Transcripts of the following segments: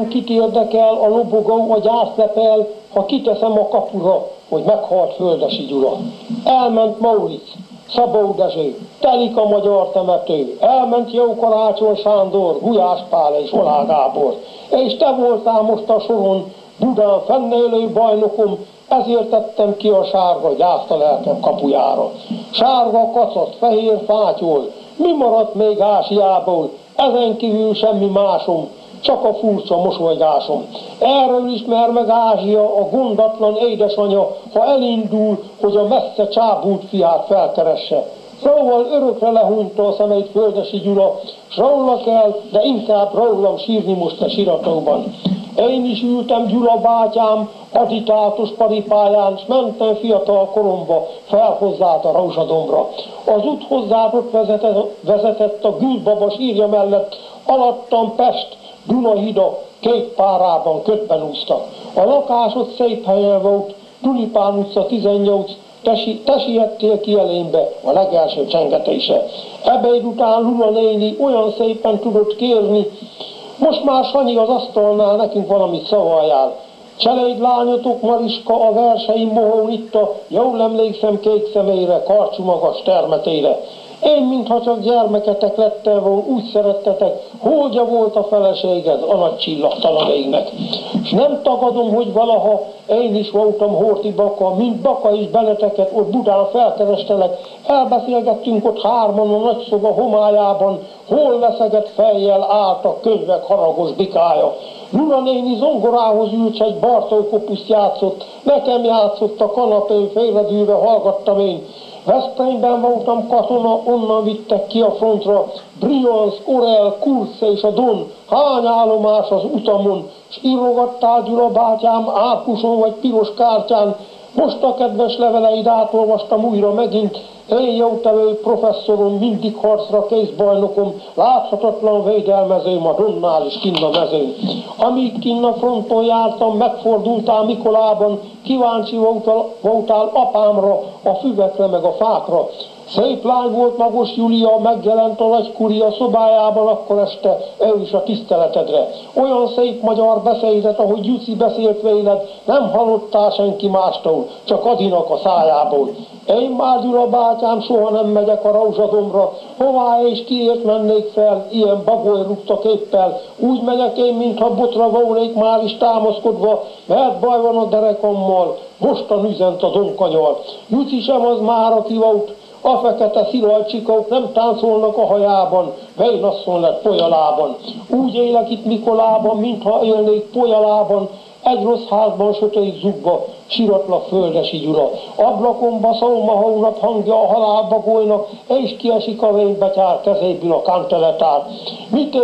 engem kit érdekel, a lobogó, a gyászlepel, ha kiteszem a kapura, hogy meghalt Földessy Gyula. Elment Mauric, Szabó Dezső, telik a magyar temető, elment Jó Karácsony Sándor, Gulyás Pál és Olá Gábor. És te voltál most a soron, Budán fennélő bajnokom, ezért tettem ki a sárga gyászt a lelkem kapujára. Sárga kacat, fehér fátyol, mi maradt még Ázsiából, ezen kívül semmi másom, csak a furcsa mosolygásom. Erről ismer meg Ázsia, a gondatlan édesanya, ha elindul, hogy a messze csábult fiát felkeresse. Szóval örökre lehúnyta a szemeit Földessy Gyula, s róla kell, de inkább rólam sírni most a siratóban. Én is ültem Gyula bátyám agitátus paripáján, s mentem fiatal koromba fel hozzát a Rózsadombra. Az út hozzád ott vezetett a Gülbaba sírja mellett, alattam Pest, Dunahida, két párában ködben úsztak. A lakásod szép helyen volt, Tulipán utca 18, te siettél ki elénbe a legelső csengetése. Ebéd után Lula néni olyan szépen tudott kérni, most már Sanyi az asztalnál nekünk valamit szavaljál. Cseléd lányotok Mariska a verseim mohón itta, jól emlékszem kék szemére, karcsú magas termetére. Én, mintha csak gyermeketek lettem volna, úgy szerettetek, hódja volt a feleséged a nagy csillagtalan égnek. És nem tagadom, hogy valaha én is voltam Horthy Baka, mint Baka is benneteket ott Budán felkerestelek. Elbeszélgettünk ott hárman a nagyszoba homályában, hol veszegett fejjel állt a könyvek haragos bikája. Lula néni zongorához ült, egy Bartók-opuszt játszott, nekem játszott a kanapén, félredülve hallgattam én. Veszprémben voltam katona, onnan vittek ki a frontra, Briansk, Orel, Kursz és a Don, hány állomás az utamon, s írogattál Gyula bátyám ápuson vagy piros kártyán, most a kedves leveleid átolvastam újra megint, én jótevő professzorom, mindig harcra kész bajnokom, láthatatlan védelmezőm a Donnál is kinn a mezőn. Amíg kinn a fronton jártam, megfordultál Mikolában, kíváncsi voltál apámra, a füvekre meg a fákra. Szép lány volt Magos Júlia, megjelent a nagy kuria szobájában akkor este, ő is a tiszteletedre. Olyan szép magyar beszédet, ahogy Juci beszélt véled, nem hallottál senki mástól, csak Adinak a szájából. Én már Gyula bátyám, soha nem megyek a Rózsadombra, hová és kiért mennék fel, ilyen bagoly rúgta képpel. Úgy megyek én, mintha botra volnék már is támaszkodva, mert baj van a derekammal, mostan üzent a donkanyal. Juci sem az már, aki volt, a fekete szilalcsikók nem táncolnak a hajában, Vénasszony lett Polyalában. Úgy élek itt Mikolában, mintha élnék Polyalában, egy rossz házban sötét zugba, síratlan Földessy Gyula. Ablakomba szólma hónap hangja a halálba golynak, és kiesik a vénybetyár kezéből a kanteletár. Mit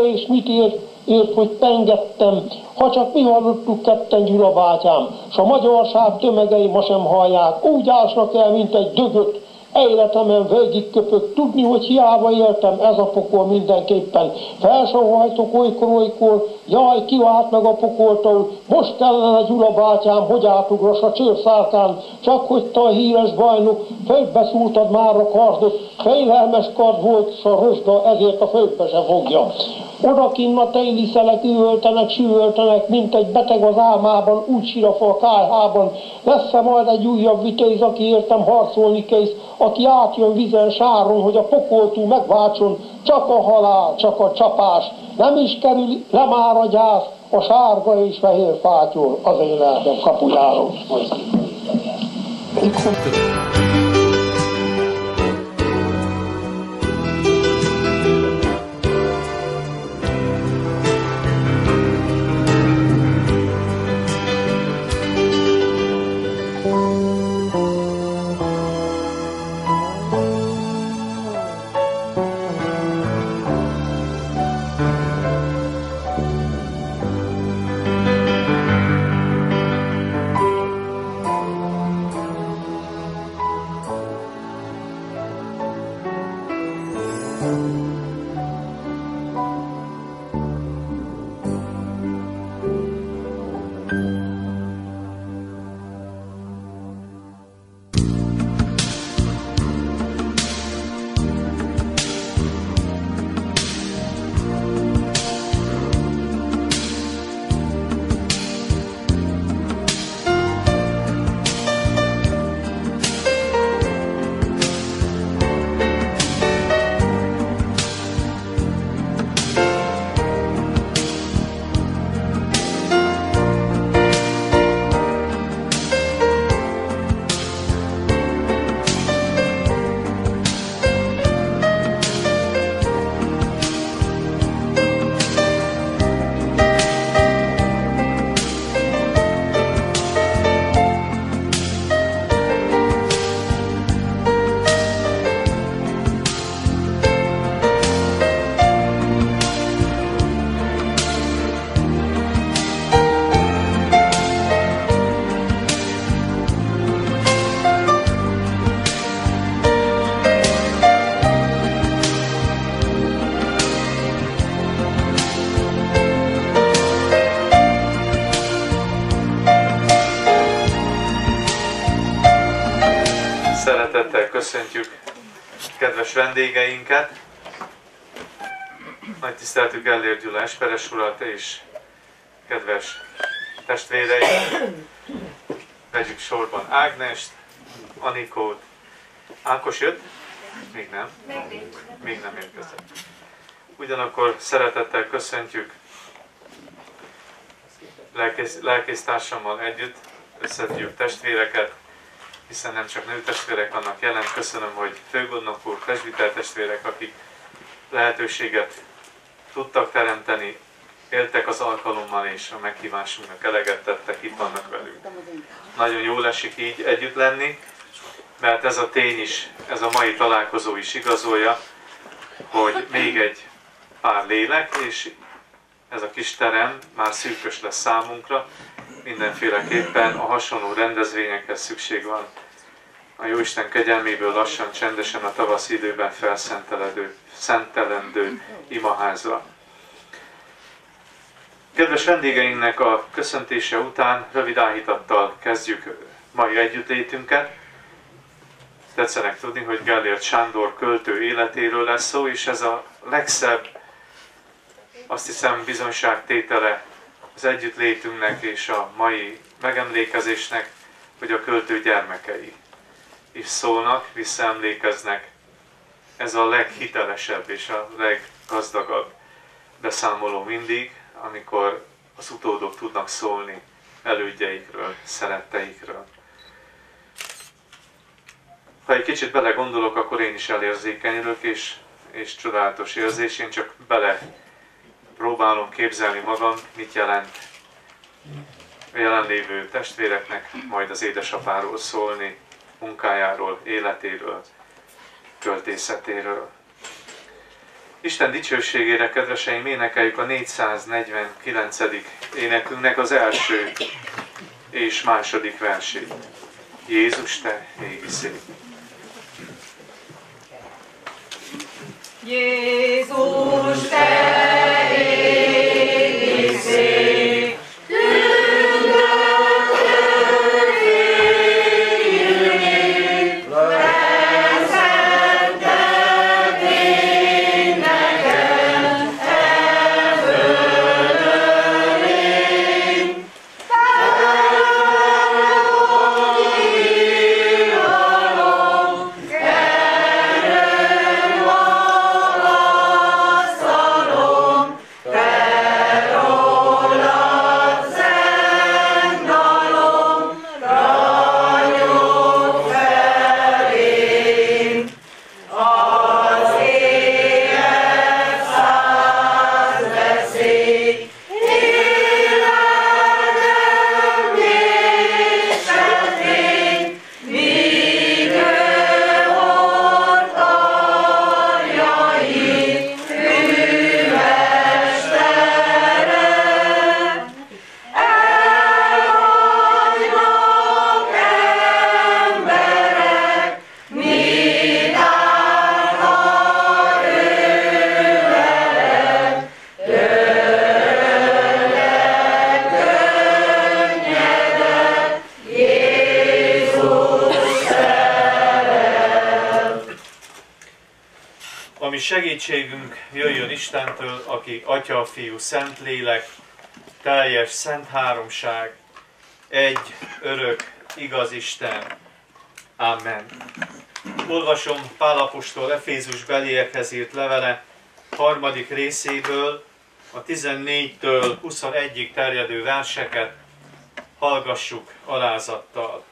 ért, hogy pengettem, ha csak mi hallottuk ketten Gyula bátyám, s a magyarság tömegei ma sem hallják, úgy ásnak el, mint egy dögöt, életemen végigköpök, tudni, hogy hiába éltem, ez a pokol mindenképpen. Felsóhajtok olykor, jaj, kivált meg a pokoltól, most kellene Gyula bátyám, hogy átugrass a csőrszálkán, csak hogy te a híres bajnok, földbe szúrtad már a kardot, félelmes kard volt, s a rozsda, ezért a földbe se fogja. Odakinn a téli szelek üvöltenek, süvöltenek, mint egy beteg az álmában, úgy sirafa a kályhában. Lesz-e majd egy újabb vitéz, aki értem harcolni kész, aki átjön vizen sáron, hogy a pokoltól megváltson, csak a halál, csak a csapás, nem is kerül le már a gyász, a sárga és fehér fátyol az én lelkem kapujáról. Szeretettel köszöntjük kedves vendégeinket. Nagy tiszteletű Gellér Gyula Esperes urat és kedves testvéreim. Vegyük sorban Ágnest, Anikót. Ákos jött? Még nem? Még nem érkezett. Ugyanakkor szeretettel köszöntjük lelkésztársammal együtt összegyűjt testvéreket, hiszen nem csak nőtestvérek vannak jelen. Köszönöm, hogy főgondnok úr, presbiter testvérek, akik lehetőséget tudtak teremteni, éltek az alkalommal és a meghívásunknak eleget tettek, itt vannak velünk. Nagyon jól esik így együtt lenni, mert ez a tény is, ez a mai találkozó is igazolja, hogy még egy pár lélek, és ez a kis terem már szűkös lesz számunkra. Mindenféleképpen a hasonló rendezvényekhez szükség van a Jóisten kegyelméből lassan, csendesen a tavaszi időben szentelendő imaházra. Kedves vendégeinknek a köszöntése után rövid áhítattal kezdjük mai együttlétünket. Tetszenek tudni, hogy Gellért Sándor költő életéről lesz szó, és ez a legszebb, azt hiszem, bizonyságtétele az együttlétünknek és a mai megemlékezésnek, hogy a költő gyermekei is szólnak, visszaemlékeznek. Ez a leghitelesebb és a leggazdagabb beszámoló mindig, amikor az utódok tudnak szólni elődjeikről, szeretteikről. Ha egy kicsit belegondolok, akkor én is elérzékenyülök, és csodálatos érzés, én csak próbálom képzelni magam, mit jelent a jelenlévő testvéreknek majd az édesapáról szólni, munkájáról, életéről, költészetéről. Isten dicsőségére, kedveseim, énekeljük a 449. énekünknek az első és második versét. Jézus, te égi szép! Jézus, te égi szép! Segítségünk jöjjön Istentől, aki Atya, Fiú, Szentlélek, teljes szent háromság, egy örök, igaz Isten. Amen. Olvasom Pál apostol Efézus beliekhez írt levele 3. részéből a 14-től 21-ig terjedő verseket. Hallgassuk alázattal.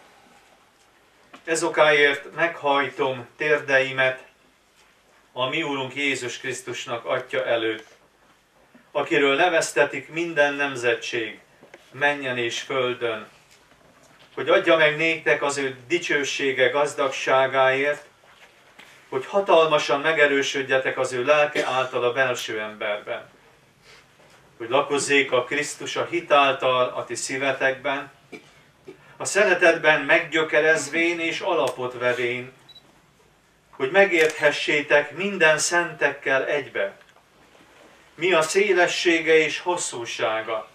Ezokáért meghajtom térdeimet a mi Úrunk Jézus Krisztusnak Atya előtt, akiről neveztetik minden nemzetség, mennyen és földön, hogy adja meg néktek az ő dicsősége gazdagságáért, hogy hatalmasan megerősödjetek az ő lelke által a belső emberben, hogy lakozzék a Krisztus a hit által a ti szívetekben, a szeretetben meggyökerezvén és alapot vevén, hogy megérthessétek minden szentekkel egybe, mi a szélessége és hosszúsága,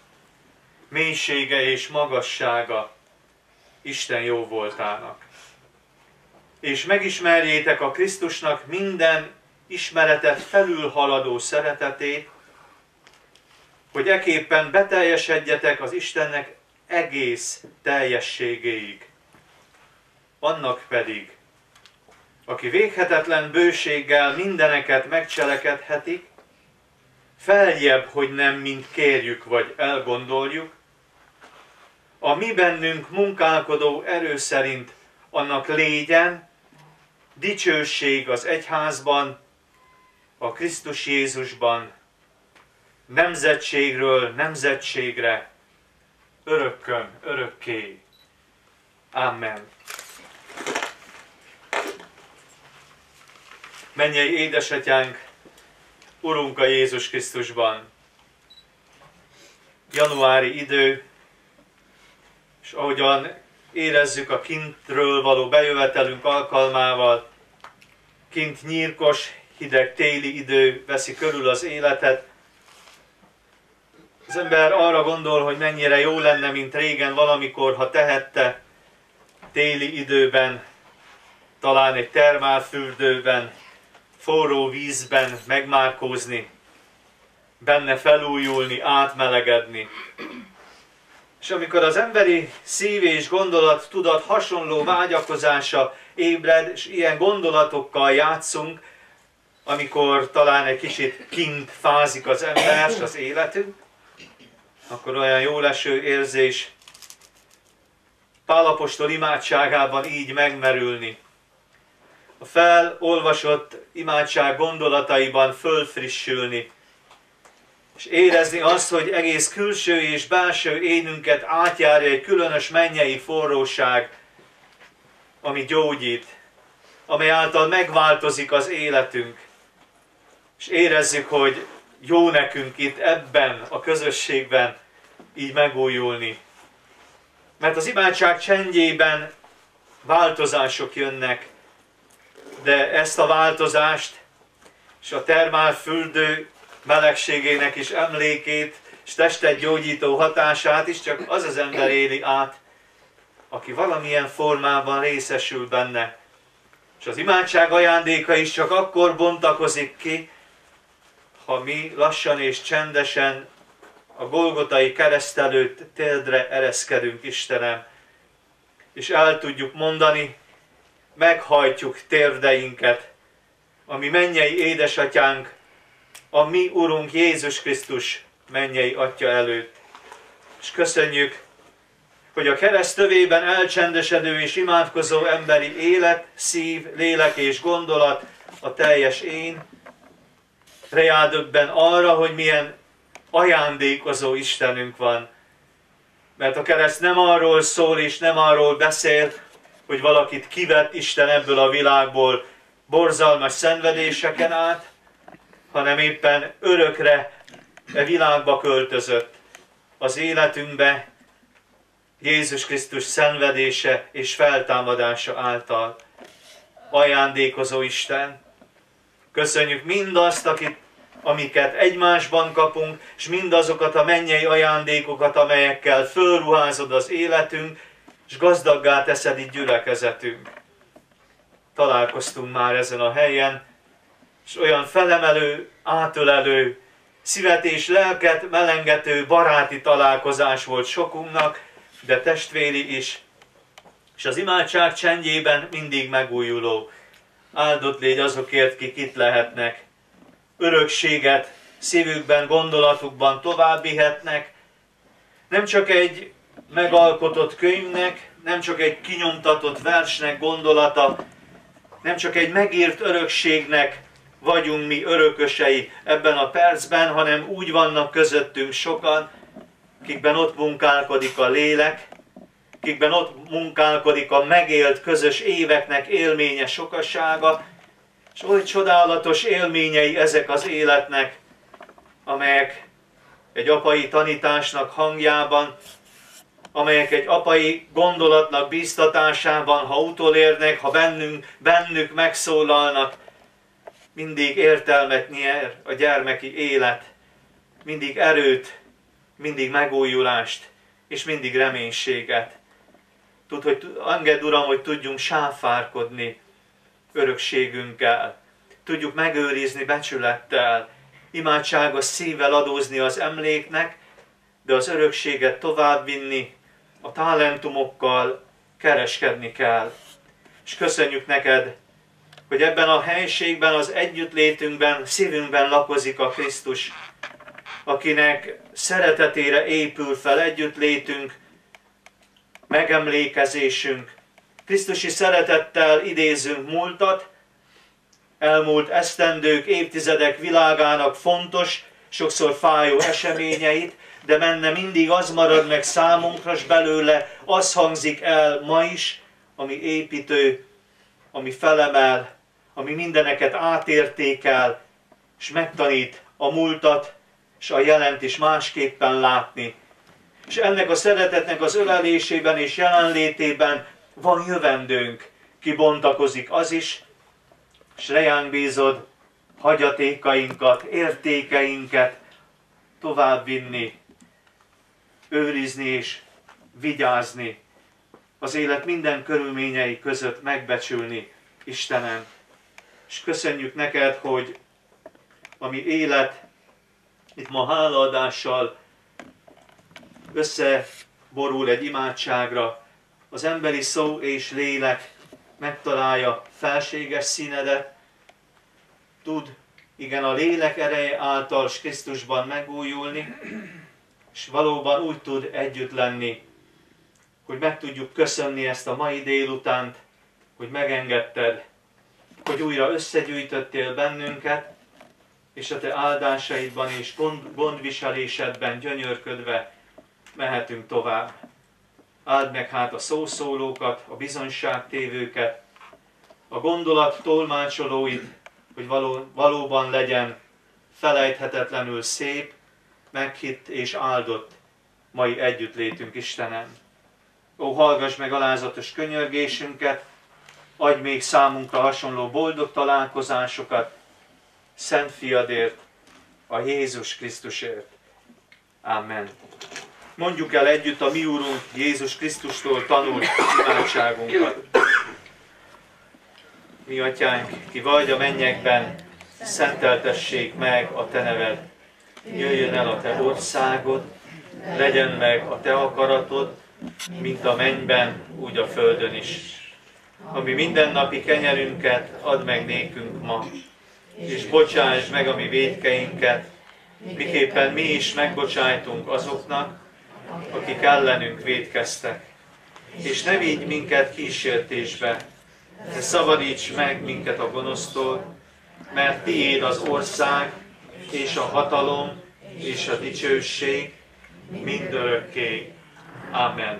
mélysége és magassága Isten jó voltának. és megismerjétek a Krisztusnak minden ismeretet felülhaladó szeretetét, hogy eképpen beteljesedjetek az Istennek egész teljességéig. Annak pedig, aki véghetetlen bőséggel mindeneket megcselekedhetik, feljebb, hogy nem mind kérjük vagy elgondoljuk, a mi bennünk munkálkodó erő szerint annak légyen dicsőség az egyházban, a Krisztus Jézusban, nemzetségről nemzetségre, örökkön örökké. Amen. Mennyei édesatyánk, Urunk a Jézus Krisztusban, januári idő, és ahogyan érezzük a kintről való bejövetelünk alkalmával, kint nyírkos, hideg téli idő veszi körül az életet. Az ember arra gondol, hogy mennyire jó lenne, mint régen valamikor, ha tehette téli időben, talán egy termálfürdőben, forró vízben megmárkózni, benne felújulni, átmelegedni. És amikor az emberi szív és gondolat tudat hasonló vágyakozása ébred, és ilyen gondolatokkal játszunk, amikor talán egy kicsit kint fázik az ember és az életünk, akkor olyan jóleső érzés Pál apostol imádságában így megmerülni. A felolvasott imádság gondolataiban fölfrissülni, és érezni azt, hogy egész külső és belső énünket átjárja egy különös mennyei forróság, ami gyógyít, amely által megváltozik az életünk, és érezzük, hogy jó nekünk itt ebben a közösségben így megújulni. Mert az imádság csendjében változások jönnek, de ezt a változást és a termálfürdő melegségének is emlékét és testet gyógyító hatását is csak az az ember éli át, aki valamilyen formában részesül benne. És az imádság ajándéka is csak akkor bontakozik ki, ha mi lassan és csendesen a Golgotai kereszt előtt térdre ereszkedünk, Istenem, és el tudjuk mondani, meghajtjuk térdeinket, a mi mennyei édesatyánk, a mi Urunk Jézus Krisztus mennyei Atya előtt. És köszönjük, hogy a kereszt tövében elcsendesedő és imádkozó emberi élet, szív, lélek és gondolat, a teljes én, rádöbben arra, hogy milyen ajándékozó Istenünk van. Mert a kereszt nem arról szól és nem arról beszél, hogy valakit kivett Isten ebből a világból borzalmas szenvedéseken át, hanem éppen örökre e világba költözött az életünkbe Jézus Krisztus szenvedése és feltámadása által. Ajándékozó Isten, köszönjük mindazt, amiket egymásban kapunk, és mindazokat a mennyei ajándékokat, amelyekkel fölruházod az életünk, és gazdaggá teszed itt gyülekezetünk. Találkoztunk már ezen a helyen, és olyan felemelő, átölelő, szívet és lelket melengető baráti találkozás volt sokunknak, de testvéri is, és az imádság csendjében mindig megújuló. Áldott légy azokért, kik itt lehetnek. Örökséget szívükben, gondolatukban továbbvihetnek. Nem csak egy megalkotott könyvnek, nem csak egy kinyomtatott versnek gondolata, nem csak egy megírt örökségnek vagyunk mi örökösei ebben a percben, hanem úgy vannak közöttünk sokan, kikben ott munkálkodik a lélek, kikben ott munkálkodik a megélt közös éveknek élménye sokasága, és oly csodálatos élményei ezek az életnek, amelyek egy apai tanításnak hangjában, amelyek egy apai gondolatnak bíztatásában, ha utolérnek, ha bennük megszólalnak, mindig értelmet nyer a gyermeki élet, mindig erőt, mindig megújulást, és mindig reménységet. Engedd, Uram, hogy tudjunk sáfárkodni örökségünkkel. Tudjuk megőrizni becsülettel, imádságos szívvel adózni az emléknek, de az örökséget továbbvinni, a talentumokkal kereskedni kell. És köszönjük neked, hogy ebben a helységben, az együttlétünkben, szívünkben lakozik a Krisztus, akinek szeretetére épül fel együttlétünk, megemlékezésünk. Krisztusi szeretettel idézünk múltat, elmúlt esztendők, évtizedek világának fontos, sokszor fájó eseményeit, de benne mindig az marad meg számunkra, és belőle az hangzik el ma is, ami építő, ami felemel, ami mindeneket átértékel, és megtanít a múltat, és a jelent is másképpen látni. És ennek a szeretetnek az ölelésében és jelenlétében van jövendőnk, kibontakozik az is, és rejánk bízod hagyatékainkat, értékeinket továbbvinni, őrizni és vigyázni, az élet minden körülményei között megbecsülni, Istenem. És köszönjük neked, hogy a mi élet itt ma hálaadással összeborul egy imádságra, az emberi szó és lélek megtalálja felséges színedet, tud, igen, a lélek ereje által Krisztusban megújulni, és valóban úgy tud együtt lenni, hogy meg tudjuk köszönni ezt a mai délutánt, hogy megengedted, hogy újra összegyűjtöttél bennünket, és a te áldásaidban és gondviselésedben gyönyörködve mehetünk tovább. Áld meg hát a szószólókat, a bizonyságtévőket, a gondolat tolmácsolóit, hogy valóban legyen felejthetetlenül szép, meghitt és áldott mai együttlétünk, Istenem. Ó, hallgass meg alázatos könyörgésünket, adj még számunkra hasonló boldog találkozásokat, Szent Fiadért, a Jézus Krisztusért. Amen. Mondjuk el együtt a mi Úrunk Jézus Krisztustól tanult imádságunkat. Mi Atyánk, ki vagy a mennyekben, szenteltessék meg a te neved. Jöjjön el a te országod, legyen meg a te akaratod, mint a mennyben, úgy a földön is. Ami mindennapi kenyerünket add meg nékünk ma, és bocsáss meg a mi vétkeinket, miképpen mi is megbocsájtunk azoknak, akik ellenünk vétkeztek. És ne vigy minket kísértésbe, de szabadíts meg minket a gonosztól, mert tiéd az ország, és a hatalom, és a dicsőség mindörökké. Amen.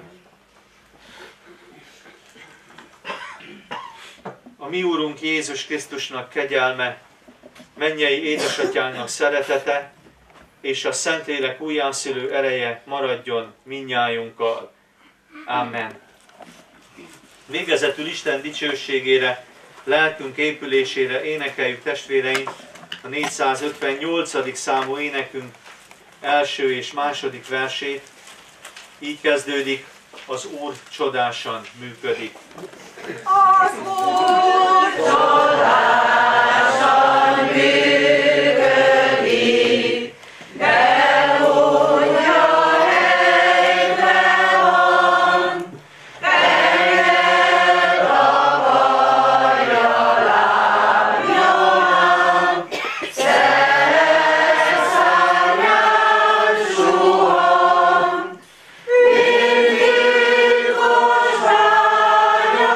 A mi Úrunk Jézus Krisztusnak kegyelme, mennyei édesatyának szeretete, és a Szentlélek újjászülő ereje maradjon mindnyájunkkal. Amen. Végezetül Isten dicsőségére, lelkünk épülésére énekeljük, testvéreim, a 458. számú énekünk első és második versét. Így kezdődik: az Úr csodásan működik. Az Úr csodásan működik, elhúnya helyben van, fenyet akarja lábjának, szerszárnyán suhan, mindig kosványos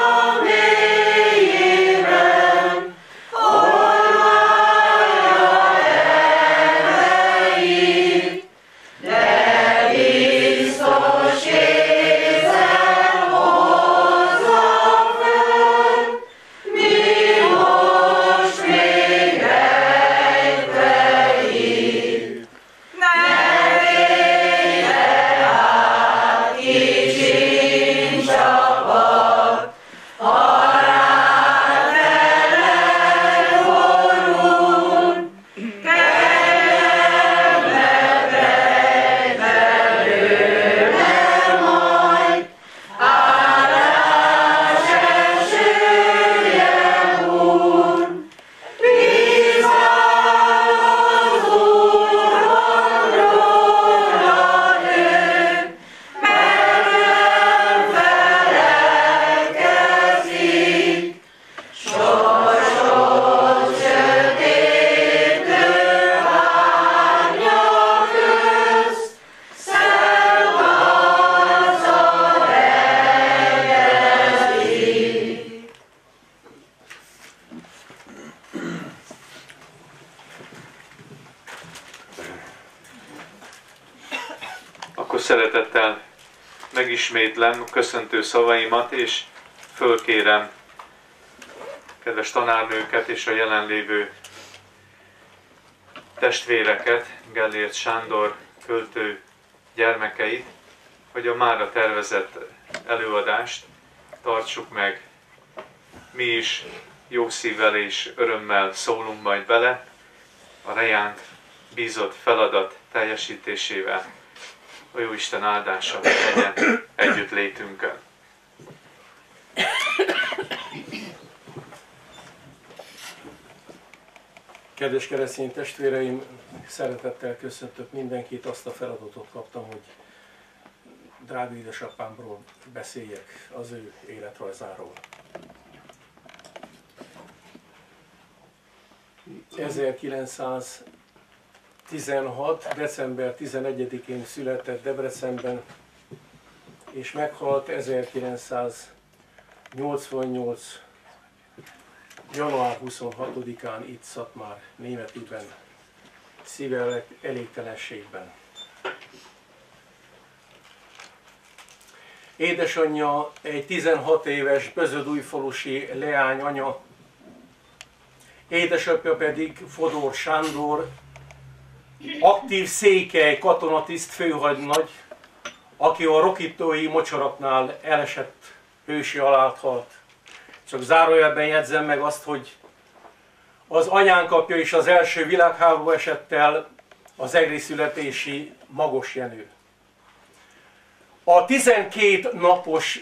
szeretettel megismétlem köszöntő szavaimat, és fölkérem kedves tanárnőket és a jelenlévő testvéreket, Gellért Sándor költő gyermekeit, hogy a mára tervezett előadást tartsuk meg. Mi is jó szívvel és örömmel szólunk majd bele a rejánk bízott feladat teljesítésével. A Jóisten áldása legyen együttlétünkön. Kedves keresztény testvéreim, szeretettel köszöntök mindenkit, azt a feladatot kaptam, hogy drága édesapámról beszéljek, az ő életrajzáról. 1916. december 11-én született Debrecenben, és meghalt 1988. január 26-án itt Szatmár Németiben, szíve elégtelenségben. Édesanyja egy 16 éves bözödújfalusi leányanya, édesapja pedig Fodor Sándor, aktív székely katonatiszt főhadnagy, aki a rokittói mocsaraknál elesett, hősi halált halt. Csak zárójelben jegyzem meg azt, hogy az anyánk apja is az első világháború esett el, az egri születési Magos Jenő. A 12 napos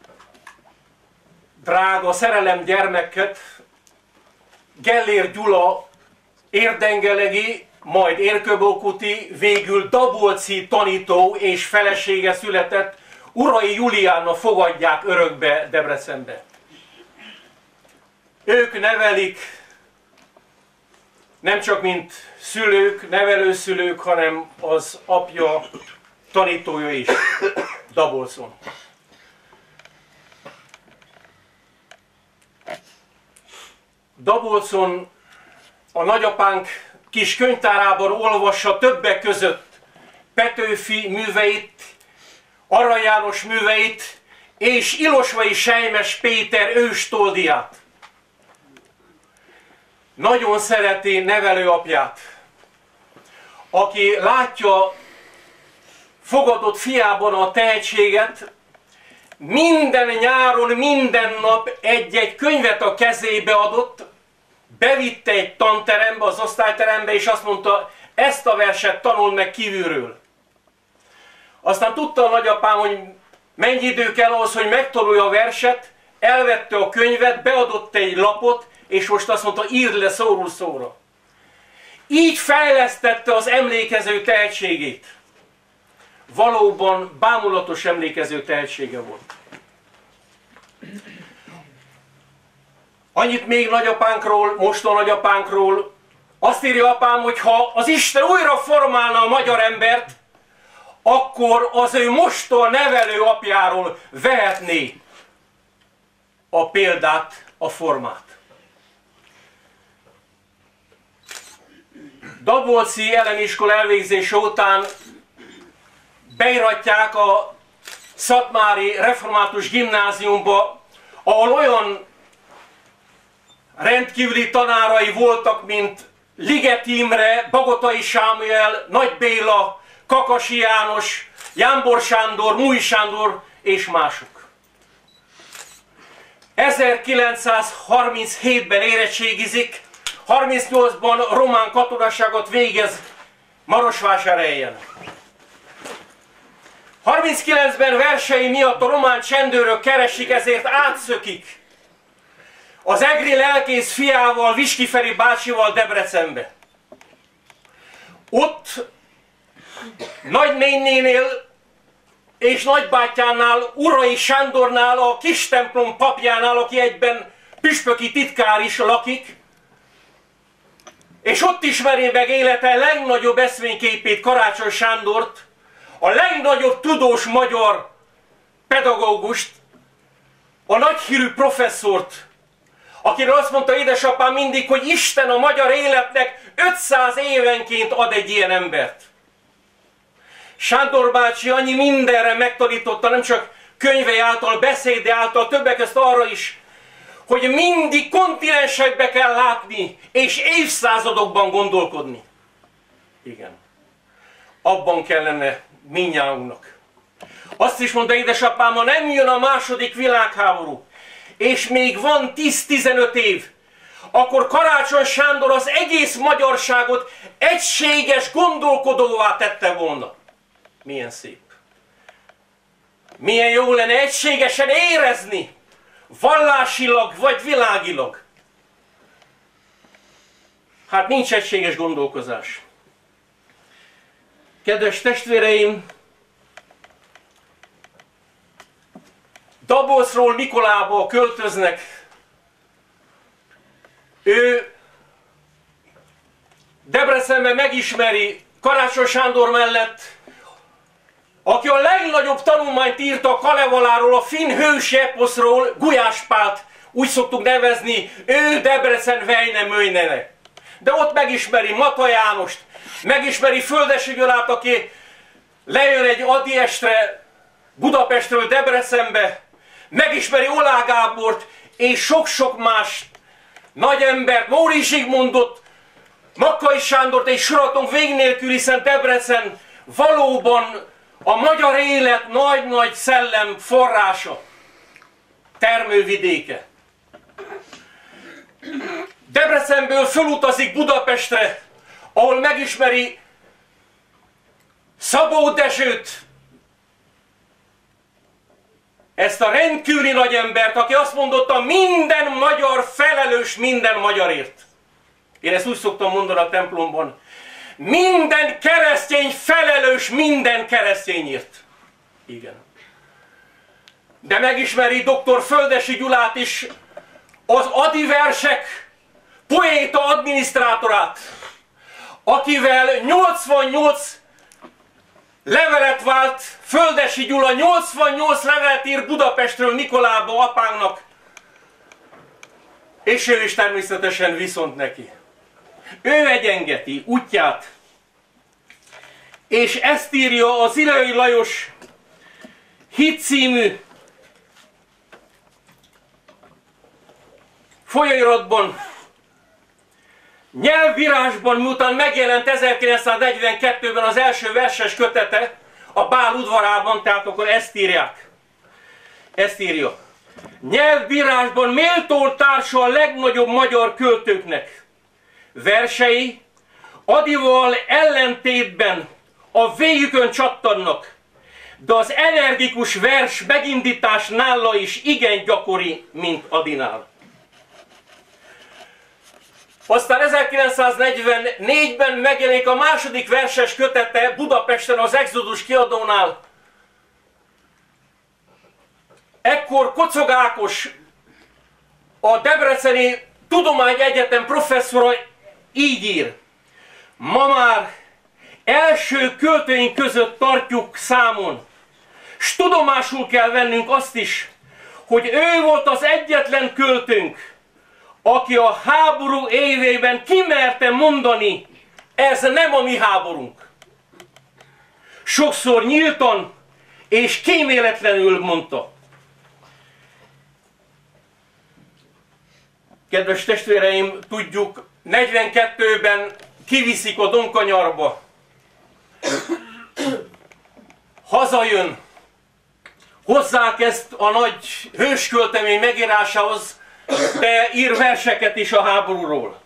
drága szerelem gyermeket Gellér Gyula érdengelegi, majd érköbókuti, végül dabolci tanító és felesége született Urai Juliánna fogadják örökbe Debrecenbe. Ők nevelik, nem csak mint szülők, nevelőszülők, hanem az apja tanítója is, Dabolcon. Dabolcon a nagyapánk kis könyvtárában olvassa többek között Petőfi műveit, Arany János műveit és Ilosvai Selymes Péter őstoldiát. Nagyon szereti nevelőapját, aki látja fogadott fiában a tehetséget, minden nyáron, minden nap egy-egy könyvet a kezébe adott, bevitte egy tanterembe, az osztályterembe, és azt mondta, ezt a verset tanuld meg kívülről. Aztán tudta a nagyapám, hogy mennyi idő kell ahhoz, hogy megtanulja a verset, elvette a könyvet, beadott egy lapot, és most azt mondta, írd le szóról szóra. Így fejlesztette az emlékező tehetségét. Valóban bámulatos emlékező tehetsége volt. Annyit még nagyapánkról, mostan nagyapánkról, azt írja apám, hogy ha az Isten újra formálna a magyar embert, akkor az ő mostan nevelő apjáról vehetné a példát, a formát. Dabolci elemiskola elvégzése után beiratják a Szatmári Református Gimnáziumba, ahol olyan rendkívüli tanárai voltak, mint Ligeti Imre, Bagotai Sámuel, Nagy Béla, Kakasi János, Jámbor Sándor, Múj Sándor és mások. 1937-ben érettségizik, 38-ban román katonaságot végez Marosvásárhelyen. 39-ben versei miatt a román csendőrök keresik, ezért átszökik az egri lelkész fiával, Viski Feri bácsival Debrecenbe. Ott nagynénénél és nagybátyjánál, Urai Sándornál, a kis templom papjánál, aki egyben püspöki titkár is lakik, és ott ismeri meg élete legnagyobb eszményképét, Karácsony Sándort, a legnagyobb tudós magyar pedagógust, a nagyhírű professzort, akiről azt mondta édesapám mindig, hogy Isten a magyar életnek 500 évenként ad egy ilyen embert. Sándor bácsi annyi mindenre megtanította, nem csak könyvei által, beszéde által, többek között arra is, hogy mindig kontinensekbe kell látni, és évszázadokban gondolkodni. Igen. Abban kellene mindnyájunknak. Azt is mondta édesapám, ha nem jön a második világháború, és még van 10-15 év, akkor Karácsony Sándor az egész magyarságot egységes gondolkodóvá tette volna. Milyen szép. Milyen jó lenne egységesen érezni, vallásilag vagy világilag. Hát nincs egységes gondolkozás. Kedves testvéreim, Daboszról Mikolába költöznek. Ő Debrecenben megismeri Karácsony Sándor mellett, aki a legnagyobb tanulmányt írta a Kalevaláról, a finn hősi eposzról, Gulyás Pált, úgy szoktuk nevezni, ő Debrecen Väinö-Möinöne. De ott megismeri Mata Jánost, megismeri Földessy Gyulát, aki lejön egy adiestre Budapestről Debrecenbe, megismeri Olá Gábort, és sok-sok más nagy embert, Móri Zsigmondot, Makkai Sándort és sorozaton vég nélkül, hiszen Debrecen valóban a magyar élet nagy-nagy szellem forrása, termővidéke. Debrecenből fölutazik Budapestre, ahol megismeri Szabó Dezsőt, ezt a rendkívüli nagyembert, aki azt mondotta, minden magyar felelős minden magyarért. Én ezt úgy szoktam mondani a templomban. Minden keresztény felelős minden keresztényért. Igen. De megismeri dr. Földessy Gyulát is, az adiversek poéta adminisztrátorát, akivel 88 levelet vált Földessy Gyula, 88 levelet ír Budapestről Mikolába apánknak, és ő is természetesen viszont neki. Ő egyengeti útját, és ezt írja az Illai Lajos Hit című folyóiratban, nyelvírásban, miután megjelent 1942-ben az első verses kötete a Bál udvarában, tehát akkor ezt írják. Ezt írja. Nyelvírásban méltó társa a legnagyobb magyar költőknek. Versei Adival ellentétben a véjükön csattannak, de az energikus vers megindítás nála is igen gyakori, mint Adinál. Aztán 1944-ben megjelenik a második verses kötete Budapesten az Exodus kiadónál. Ekkor Kocog Ákos, a Debreceni Tudományegyetem professzora így ír. Ma már első költőink között tartjuk számon, s tudomásul kell vennünk azt is, hogy ő volt az egyetlen költőnk, aki a háború évében kimerte mondani, ez nem a mi háborunk. Sokszor nyíltan és kíméletlenül mondta. Kedves testvéreim, tudjuk, 42-ben kiviszik a Domkanyarba. Hazajön, hozzákezd a nagy hősköltemény megírásához, de ír verseket is a háborúról.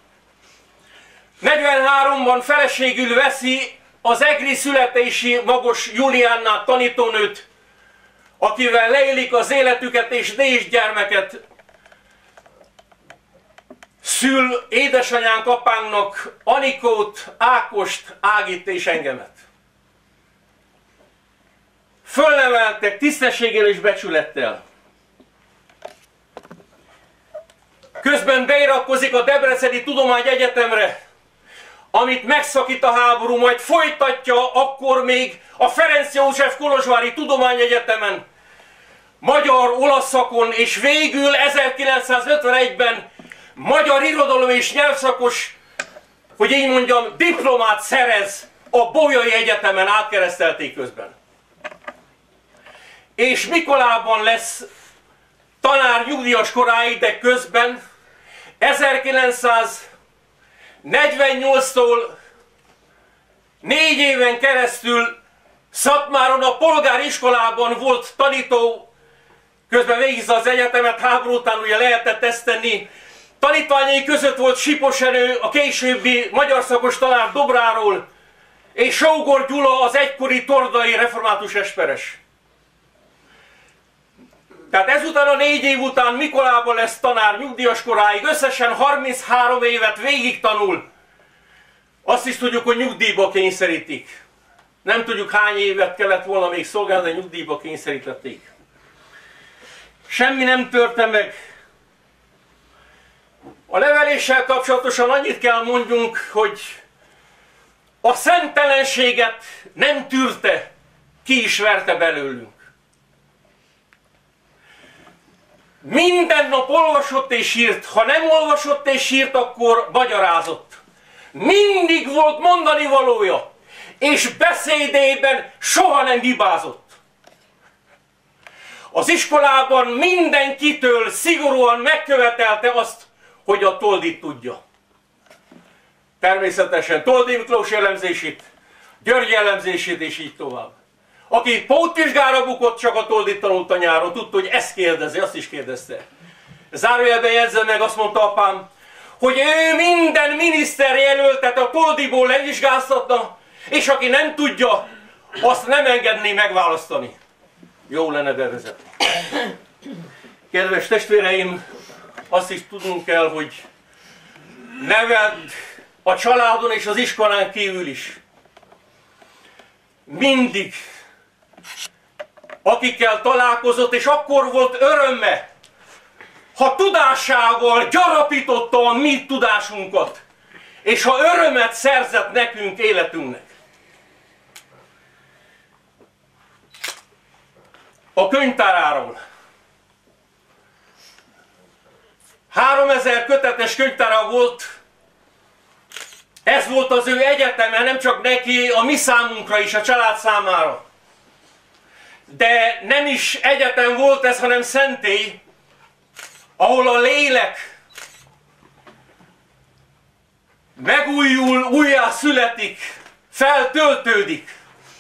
43-ban feleségül veszi az egri születési Magos Juliannát, tanítónőt, akivel leélik az életüket és 4 gyermeket. Szül édesanyánk apánknak Anikót, Ákost, Ágit és engemet. Fölneveltek tisztességgel és becsülettel. Közben beiratkozik a Debreceni Tudományegyetemre, amit megszakít a háború, majd folytatja akkor még a Ferenc József Kolozsvári Tudományegyetemen, magyar-olasz szakon, és végül 1951-ben magyar irodalom és nyelvszakos, hogy így mondjam, diplomát szerez a Bolyai Egyetemen átkeresztelték közben. És Mikolában lesz tanár nyugdíjas koráig, de közben 1948-tól 4 éven keresztül Szatmáron a polgáriskolában volt tanító, közben végigzte az egyetemet, háború után ugye lehetett ezt tenni. Tanítványai között volt Sipos Ernő, a későbbi magyar szakos tanár Dobráról, és Sógor Gyula, az egykori tordai református esperes. Tehát ezután a 4 év után Mikolában lesz tanár nyugdíjas koráig, összesen 33 évet végig tanul. Azt is tudjuk, hogy nyugdíjba kényszerítik. Nem tudjuk, hány évet kellett volna még szolgálni, de nyugdíjba kényszerítették. Semmi nem törte meg. A neveléssel kapcsolatosan annyit kell mondjunk, hogy a szemtelenséget nem tűrte, ki is verte belőlünk. Minden nap olvasott és írt, ha nem olvasott és írt, akkor magyarázott. Mindig volt mondani valója, és beszédében soha nem hibázott. Az iskolában mindenkitől szigorúan megkövetelte azt, hogy a Toldit tudja. Természetesen Toldi Miklós elemzését, György elemzését és így tovább. Aki pótvizsgára bukott, csak a Toldit tanulta nyáron, tudta, hogy ezt kérdezi, azt is kérdezte. Zárójelben jegyzem meg, azt mondta apám, hogy ő minden miniszterjelöltet a Toldiból levizsgáztatna, és aki nem tudja, azt nem engedné megválasztani. Jó lenne bevezetni. Kedves testvéreim, azt is tudnunk kell, hogy nevelt a családon és az iskolán kívül is. Mindig, akikkel találkozott, és akkor volt öröme, ha tudásával gyarapította a mi tudásunkat, és ha örömet szerzett nekünk életünknek. A könyvtáráról. 3000 kötetes könyvtára volt. Ez volt az ő egyeteme, nem csak neki, a mi számunkra is, a család számára. De nem is egyetem volt ez, hanem szentély, ahol a lélek megújul, újjá születik, feltöltődik.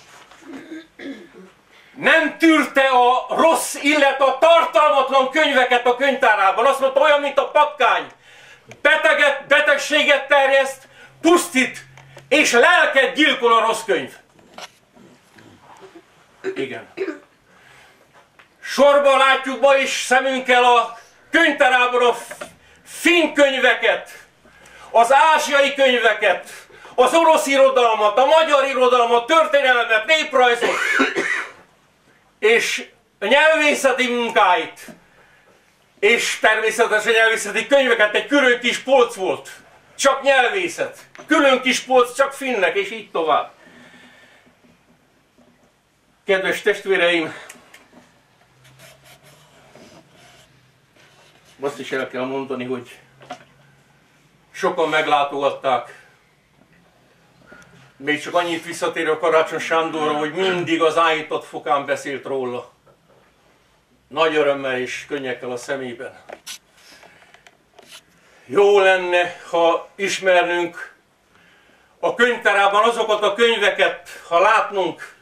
Nem tűrte a rossz, illetve a tartalmatlan könyveket a könyvtárában. Azt mondta, olyan, mint a patkány. Betegséget terjeszt, pusztít, és lelket gyilkol a rossz könyv. Igen. Sorban látjuk ma is szemünkkel a könyvtárában a finn könyveket, az ázsiai könyveket, az orosz irodalmat, a magyar irodalmat, történelmet, néprajzot, és a nyelvészeti munkáit, és természetesen nyelvészeti könyveket, egy külön kis polc volt, csak nyelvészet, külön kis polc, csak finnek, és így tovább. Kedves testvéreim, azt is el kell mondani, hogy sokan meglátogatták. Még csak annyit visszatér a Karácsony Sándorra, hogy mindig az áhított fokán beszélt róla. Nagy örömmel és könnyekkel a szemében. Jó lenne, ha ismernünk a könyvtárában azokat a könyveket, ha látnunk,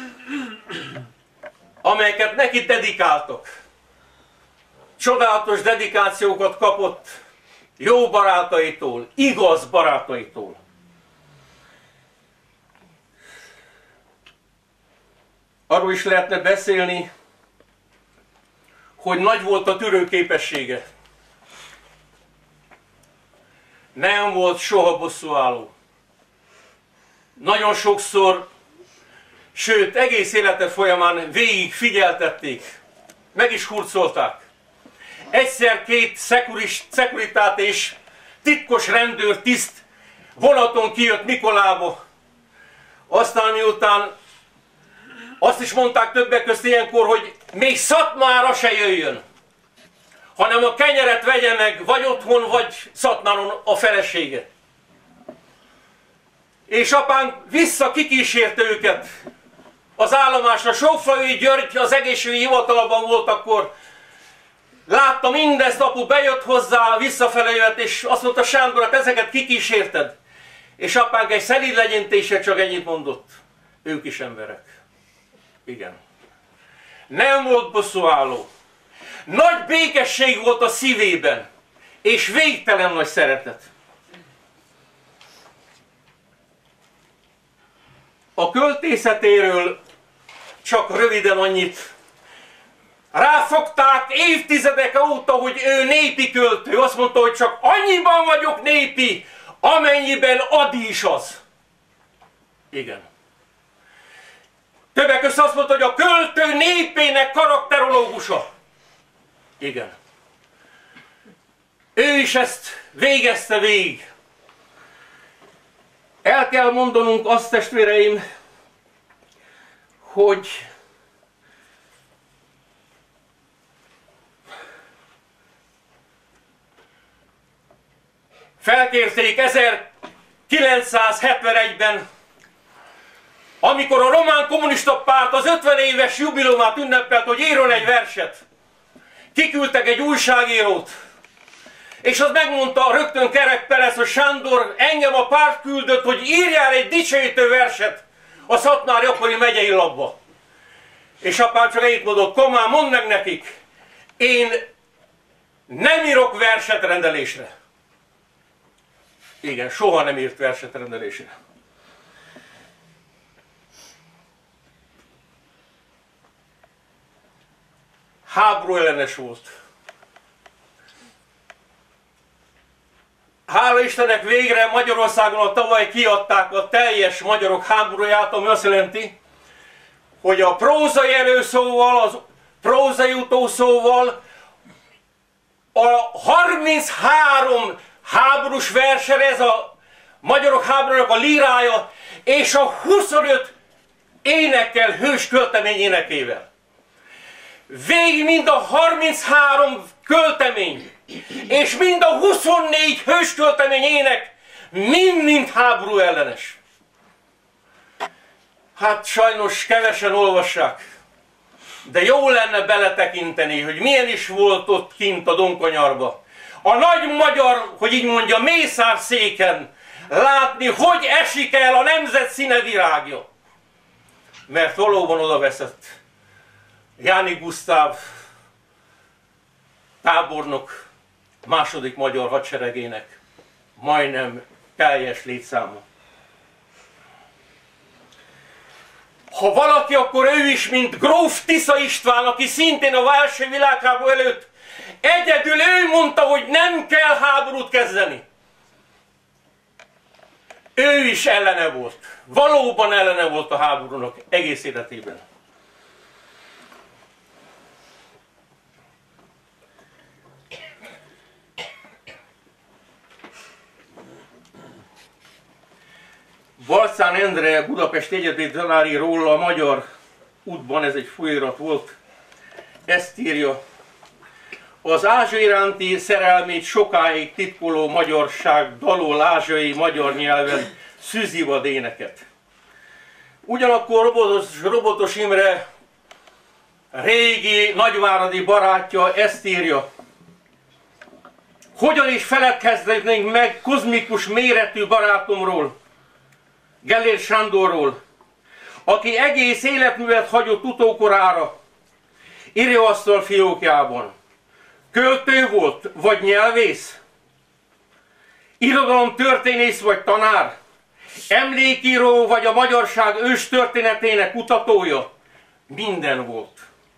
amelyeket neki dedikáltak. Csodálatos dedikációkat kapott jó barátaitól, igaz barátaitól. Arról is lehetne beszélni, hogy nagy volt a tűrőképessége. Nem volt soha bosszúálló. Nagyon sokszor, sőt egész élete folyamán végig figyeltették, meg is hurcolták. Egyszer-két szekuritát és titkos rendőr tiszt vonaton kijött Mikolába. Aztán miután azt is mondták többek közt ilyenkor, hogy még Szatmára se jöjjön, hanem a kenyeret vegye meg vagy otthon, vagy Szatmáron a felesége. És apám vissza kikísérte őket az állomásra. Sófai György az egészségügyi hivatalban volt akkor. Látta mindezt, apu bejött hozzá, visszafele jött, és azt mondta, Sándor, hát ezeket kikísérted. És apánk egy szelíd legyintéssel csak ennyit mondott. Ők is emberek. Igen. Nem volt bosszúálló. Nagy békesség volt a szívében, és végtelen nagy szeretet. A költészetéről csak röviden annyit. Ráfogták évtizedek óta, hogy ő népi költő. Azt mondta, hogy csak annyiban vagyok népi, amennyiben Ady is az. Igen. Többek között azt mondta, hogy a költő népének karakterológusa. Igen. Ő is ezt végezte végig. El kell mondanunk azt, testvéreim, hogy felkérték 1971-ben, amikor a Román Kommunista Párt az 50 éves jubileumát ünnepelt, hogy írjon egy verset. Kiküldtek egy újságírót, és az megmondta rögtön Kerek Perez, hogy Sándor, engem a párt küldött, hogy írjál egy dicsőítő verset a Szatmár-Japoni megyei lapba. És apám csak egyik mondott, Komán, mondd meg nekik, én nem írok verset rendelésre. Igen, soha nem írt verset rendelésre. Háború ellenes volt. Hála Istennek végre Magyarországon a tavaly kiadták a teljes magyarok háborúját, ami azt jelenti, hogy a prózai előszóval, az prózai utószóval a 33 háborús versen, ez a magyarok háborúnak a lírája, és a 25 énekkel, hős költemény énekével. Végig mind a 33 költemény, és mind a 24 hős költemény ének, mind háború ellenes. Hát sajnos kevesen olvassák, de jó lenne beletekinteni, hogy milyen is volt ott kint a Donkanyarba. A nagy magyar, hogy így mondja, mészárszéken látni, hogy esik el a nemzet színe virágja. Mert valóban oda veszett Jánik Gusztáv tábornok második magyar hadseregének majdnem teljes létszáma. Ha valaki, akkor ő is, mint gróf Tisza István, aki szintén a első világháború előtt egyedül ő mondta, hogy nem kell háborút kezdeni. Ő is ellene volt. Valóban ellene volt a háborúnak egész életében. Balczán Endre, Budapest Egyetemi tanári róla a Magyar útban, ez egy folyóirat volt, ezt írja. Az Ázsia iránti szerelmét sokáig titkoló magyarság dalol ázsiai magyar nyelven szűzivad éneket. Ugyanakkor Robotos Imre régi nagyváradi barátja ezt írja. Hogyan is feledkeznénk meg kozmikus méretű barátomról, Gellér Sándorról, aki egész életművet hagyott utókorára, íróasztal fiókjában. Költő volt, vagy nyelvész, irodalomtörténész, vagy tanár, emlékíró, vagy a magyarság ős történetének kutatója, minden volt.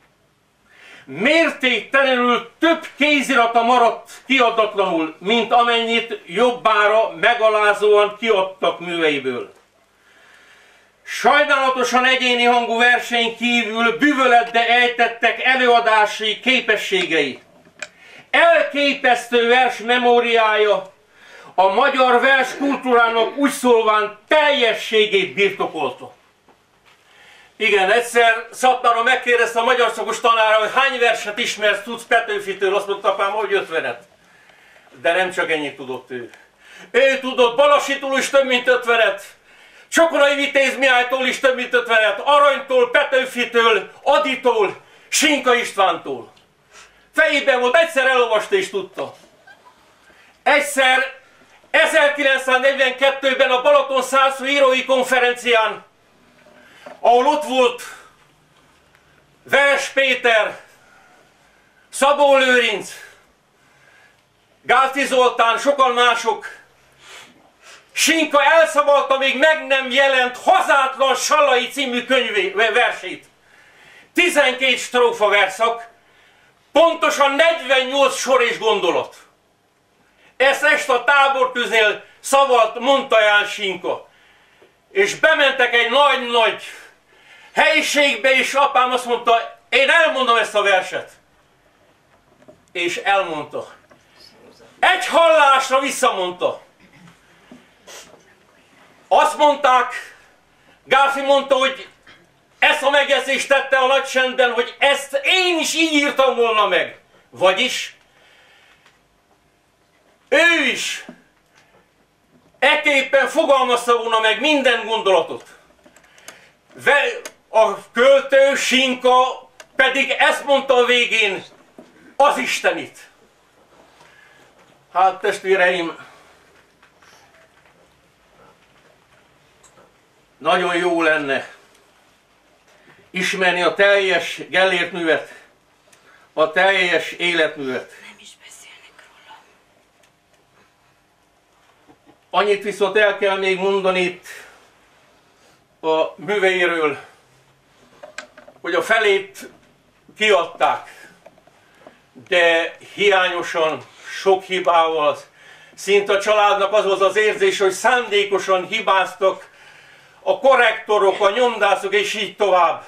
Mértéktelenül több kézirata maradt kiadatlanul, mint amennyit jobbára megalázóan kiadtak műveiből. Sajnálatosan egyéni hangú verseny kívül bűvöletbe ejtettek előadási képességei. Elképesztő vers memóriája a magyar vers kultúrának úgy szólván teljességét birtokolta. Igen, egyszer Szatmáron megkérdezte a magyar szakos tanára, hogy hány verset ismersz, tudsz Petőfitől, azt mondta apám, hogy 50-et. De nem csak ennyit tudott ő. Ő tudott Balasitól is több mint 50-et, Csokonai Vitéz Mihálytól is több mint 50-et, Aranytól, Petőfitől, Aditól, Sinka Istvántól. Fejében volt, egyszer elolvasta és tudta. Egyszer 1942-ben a Balaton-Szászló írói konferencián, ahol ott volt Vers Péter, Szabó Lőrinc, Gálti Zoltán, sokan mások, Sinka elszavalta még meg nem jelent Hazátlan Salai című versét. 12 strófa verszak, pontosan 48 sor és gondolat. Ezt este a tábortűznél szavalt, mondta el Sinka. És bementek egy nagy-nagy helyiségbe, és apám azt mondta, én elmondom ezt a verset. És elmondta. Egy hallásra visszamondta. Azt mondták, Gálfi mondta, hogy ezt a megjegyzést tette a nagy csendben, hogy ezt én is így írtam volna meg. Vagyis ő is ekképpen fogalmazta volna meg minden gondolatot. A költő, Sinka pedig ezt mondta a végén, az Istenit. Hát testvéreim, nagyon jó lenne ismerni a teljes Gellért művet, a teljes életművet. Nem is beszélnek róla. Annyit viszont el kell még mondani itt a műveiről, hogy a felét kiadták, de hiányosan, sok hibával. Szinte a családnak az volt az érzés, hogy szándékosan hibáztak a korrektorok, a nyomdászok, és így tovább.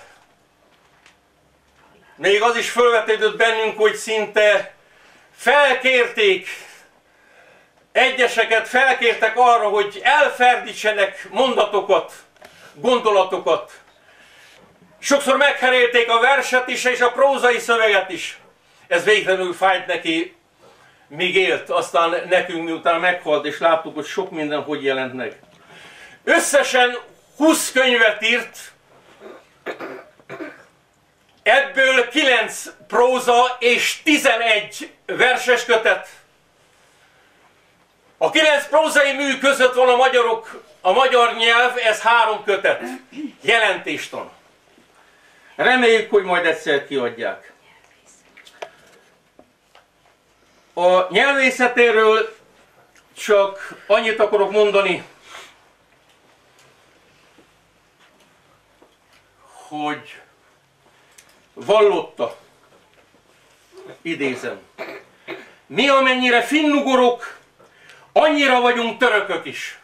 Még az is felvetődött bennünk, hogy szinte felkérték, egyeseket felkértek arra, hogy elferdítsenek mondatokat, gondolatokat. Sokszor megherélték a verset is, és a prózai szöveget is. Ez végtelenül fájt neki, míg élt. Aztán nekünk miután meghalt, és láttuk, hogy sok minden hogy jelent meg. Összesen 20 könyvet írt, ebből 9 próza és 11 verses kötet. A 9 prózai mű között van a magyar nyelv, ez 3 kötet, jelentéstan. Reméljük, hogy majd egyszer kiadják. A nyelvészetéről csak annyit akarok mondani, hogy vallotta, idézem, mi amennyire finnugorok, annyira vagyunk törökök is.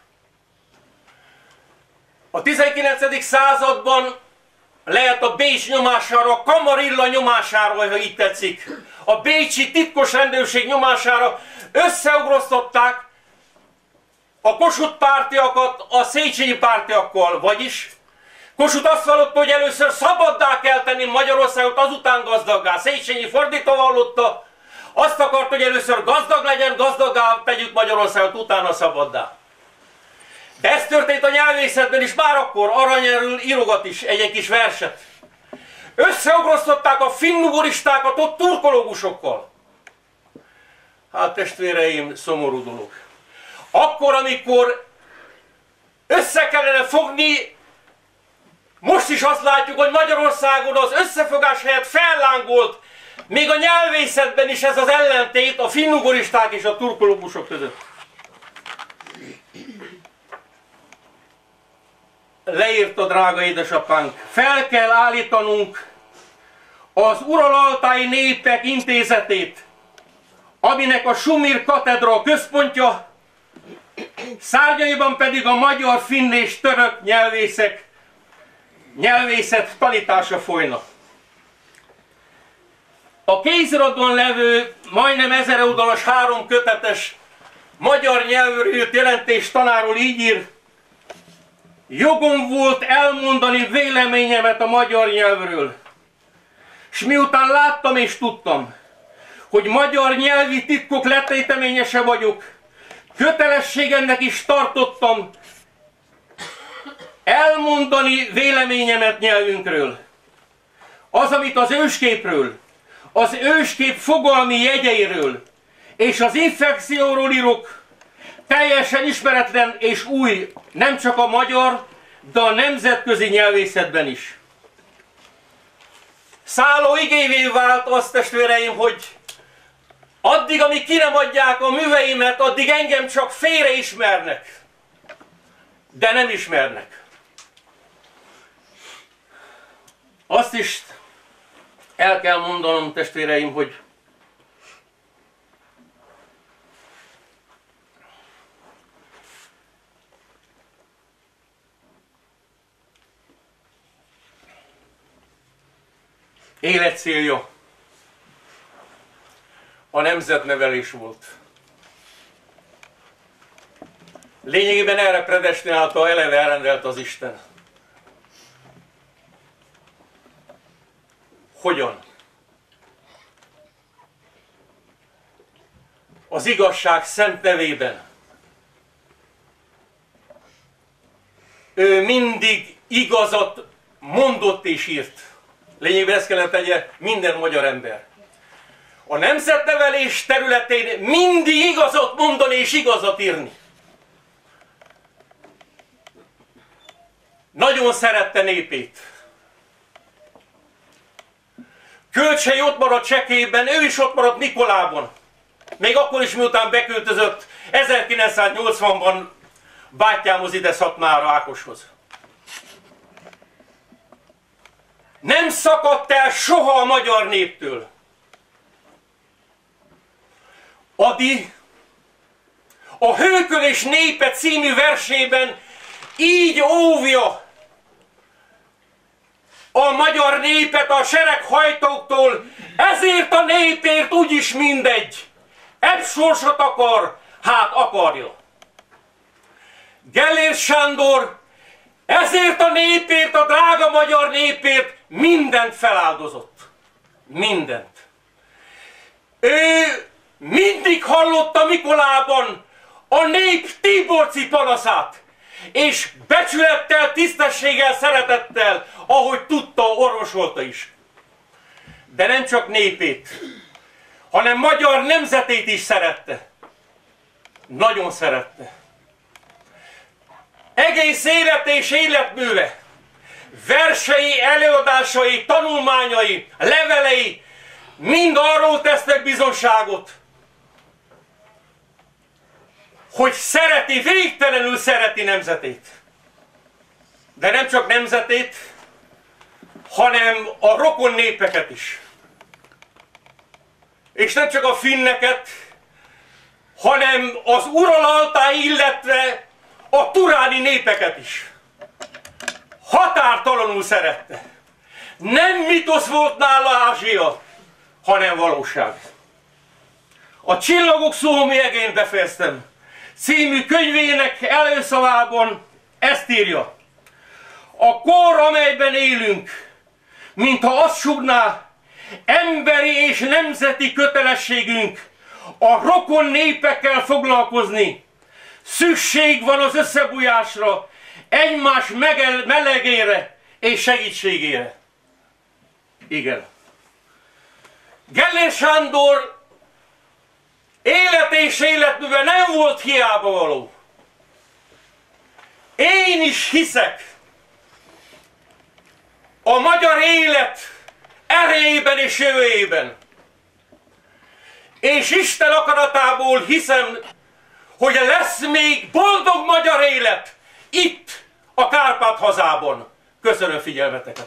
A 19. században lehet a Bécs nyomására, a Kamarilla nyomására, ha így tetszik, a bécsi titkos rendőrség nyomására összeugrosztották a Kossuth pártiakat a Széchenyi pártiakkal, vagyis Kossuth azt vallotta, hogy először szabaddá kell tenni Magyarországot, azután gazdaggá. Széchenyi fordítva vallotta, azt akart, hogy először gazdag legyen, gazdaggá tegyük Magyarországot, utána szabaddá. De ez történt a nyelvészetben is, már akkor Arany írogat is egy kis verset. Összeugrosztották a finnugoristákat ott turkológusokkal. Hát testvéreim, szomorú dolog. Akkor, amikor össze kellene fogni, most is azt látjuk, hogy Magyarországon az összefogás helyett fellángolt, még a nyelvészetben is ez az ellentét a finnugoristák és a turkológusok között. Leírta drága édesapánk, fel kell állítanunk az Uralaltái Népek Intézetét, aminek a Sumir katedra központja, szárnyaiban pedig a magyar, finn és török nyelvészet tanítása folyna. A kéziratban levő, majdnem 1000 oldalas 3 kötetes magyar nyelvről írt jelentés tanáról így ír: jogom volt elmondani véleményemet a magyar nyelvről, s miután láttam és tudtam, hogy magyar nyelvi titkok letéteményese vagyok, kötelességemnek is tartottam elmondani véleményemet nyelvünkről. Az, amit az ősképről, az őskép fogalmi jegyeiről és az infekcióról írok, teljesen ismeretlen és új, nem csak a magyar, de a nemzetközi nyelvészetben is. Szálló igévé vált az, testvéreim, hogy addig, amíg ki nem adják a műveimet, addig engem csak félre ismernek, de nem ismernek. Azt is el kell mondanom, testvéreim, hogy életcélja a nemzetnevelés volt. Lényegében erre predestinálta, eleve elrendelt az Isten. Hogyan? Az igazság szent nevében. Ő mindig igazat mondott és írt. Lényegében ezt kellene tegye minden magyar ember. A nemzetnevelés területén mindig igazat mondani és igazat írni. Nagyon szerette népét. Kölcsei ott maradt Csekében, ő is ott maradt Nikolában. Még akkor is, miután beköltözött 1980-ban bátyámhoz ide Szatmára, Ákoshoz. Nem szakadt el soha a magyar néptől. Adi a Hőkölés népe című versében így óvja a magyar népet a sereghajtóktól, ezért a népért úgyis mindegy. Ebb sorsot akar, hát akarja. Gellért Sándor ezért a népért, a drága magyar népért mindent feláldozott. Mindent. Ő mindig hallotta Mikolában a nép Tiborci panaszát, és becsülettel, tisztességgel, szeretettel, ahogy tudta, orvosolta is. De nem csak népét, hanem magyar nemzetét is szerette. Nagyon szerette. Egész élet és életműve, versei, előadásai, tanulmányai, levelei mind arról tesznek bizonságot, hogy szereti, végtelenül szereti nemzetét. De nem csak nemzetét, hanem a rokon népeket is. És nem csak a finneket, hanem az Ural-Altáj, illetve a turáni népeket is. Határtalanul szerette. Nem mitosz volt nála Ázsia, hanem valóság. A Csillagok szóhomjegén befejeztem című könyvének előszavában ezt írja. A kor, amelyben élünk, mintha azt sugná, emberi és nemzeti kötelességünk a rokon népekkel foglalkozni. Szükség van az összebújásra, egymás melegére és segítségére. Igen. Gellért Sándor élet és életműve nem volt hiába való. Én is hiszek a magyar élet erejében és jövőjében. És Isten akaratából hiszem, hogy lesz még boldog magyar élet itt, a Kárpát hazában. Köszönöm figyelmeteket!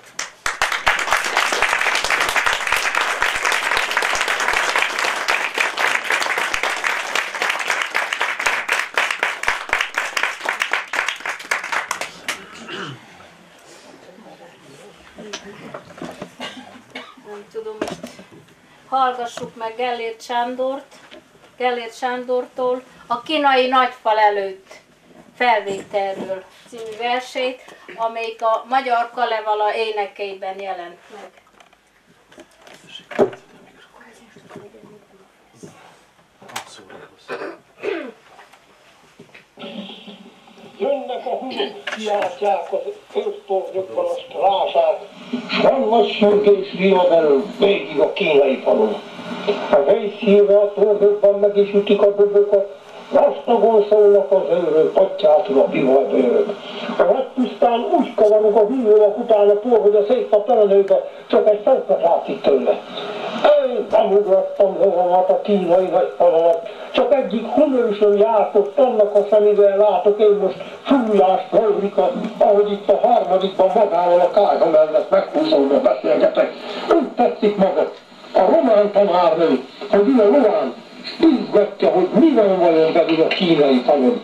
Nem tudom, most hallgassuk meg Gellért Sándortól a Kínai Nagyfal előtt felvételről című versét, amelyik a Magyar Kalevala énekeiben jelent meg. Jönnek a húzok, kiáltják az őrtornyokban a strázsát, s van nagy sürgés riadelő végig a kínai falon. A vészhírre a tornyokban meg is ütik a dobokat, vastagon szólnak az őrök, pattyátul a bivajbőrök. A nagy pusztán úgy kavarog a hűlőnek után a por, hogy a szép nap telenőbe csak egy fentet látszik tőle. Én nem ugrottam lovamat a kínai nagy falamat, csak egyik humősön jártott, annak a szemével látok én most fújás Flórikat, ahogy itt a harmadikban magával a kájha mellett meghúzódva beszélgetek. Úgy tetszik maga, a román tanárnő, hogy ilyen lován, izgatja, hogy mi van vajon belül a kínai falon.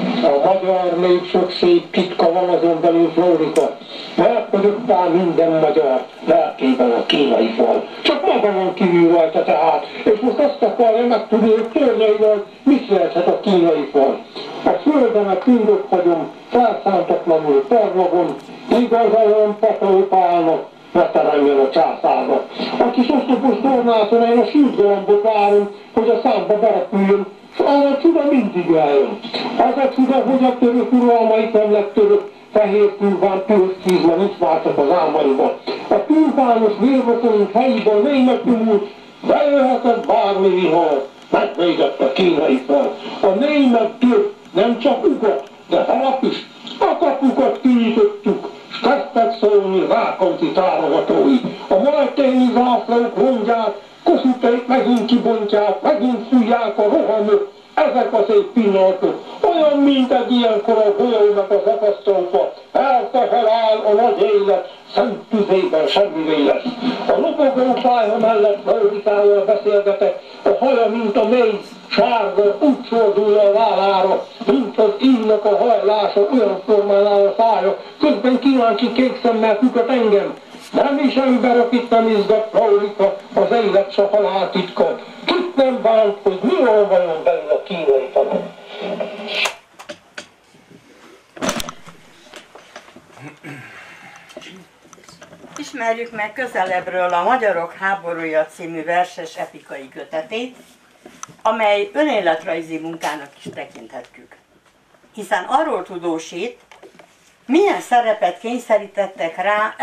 A magyar nép sok szép titka van azon belül, Flórika, mert örökbár minden magyar lelkében a kínai fal. Csak maga van kívül rajta tehát, és most azt akarja megtudni, hogy törnyeivel mit jelenthet a kínai fal. A földemet tűnök hagyom, felszántatlanul parlagon, igazolom patópálnak, ne teremjen a császárnak. A kis osztopos tornáton én a sült galambot várom, hogy a számba berepüljön, s az a csuda mindig eljön. Az a csuda, hogy a török uralmaik nem lett török, fehér tűrván piros cízma nincs már csak az álmaiban. A tűrvános vérvokonunk helyében német nyomult, bejöhetett bármi vihar, megvédett a kínai fal. A német tűr nem csak ugat, de harap is. A kapukat kinyitottuk, s kezdtek szólni Rákóczi támogatói. A malténi zászlók rongyát, Kossuthét megint kibontják, megint fújják a rohamok. Ezek a szép pillanatok, olyan, mint egy ilyenkor a golyónak az akasztófa. Eltehel áll a nagy élet, szent tüzében semmi lesz. A lopogó pályha mellett Flórikával beszélgetek, a haja, mint a mély, sárga, úgy fordulja a vállára, mint az ímnak a hajlása, olyan formán áll a szája, közben kíváncsi kék szemmel kutat engem. Nem is ember, akit nem izgat Flórika, az élet s a halál titka. Kit nem bánt, hogy mi van vajon belül a kínai falon. Ismerjük meg közelebbről a Magyarok háborúja című verses epikai kötetét, amely önéletrajzi munkának is tekinthetjük. Hiszen arról tudósít, milyen szerepet kényszerítettek rá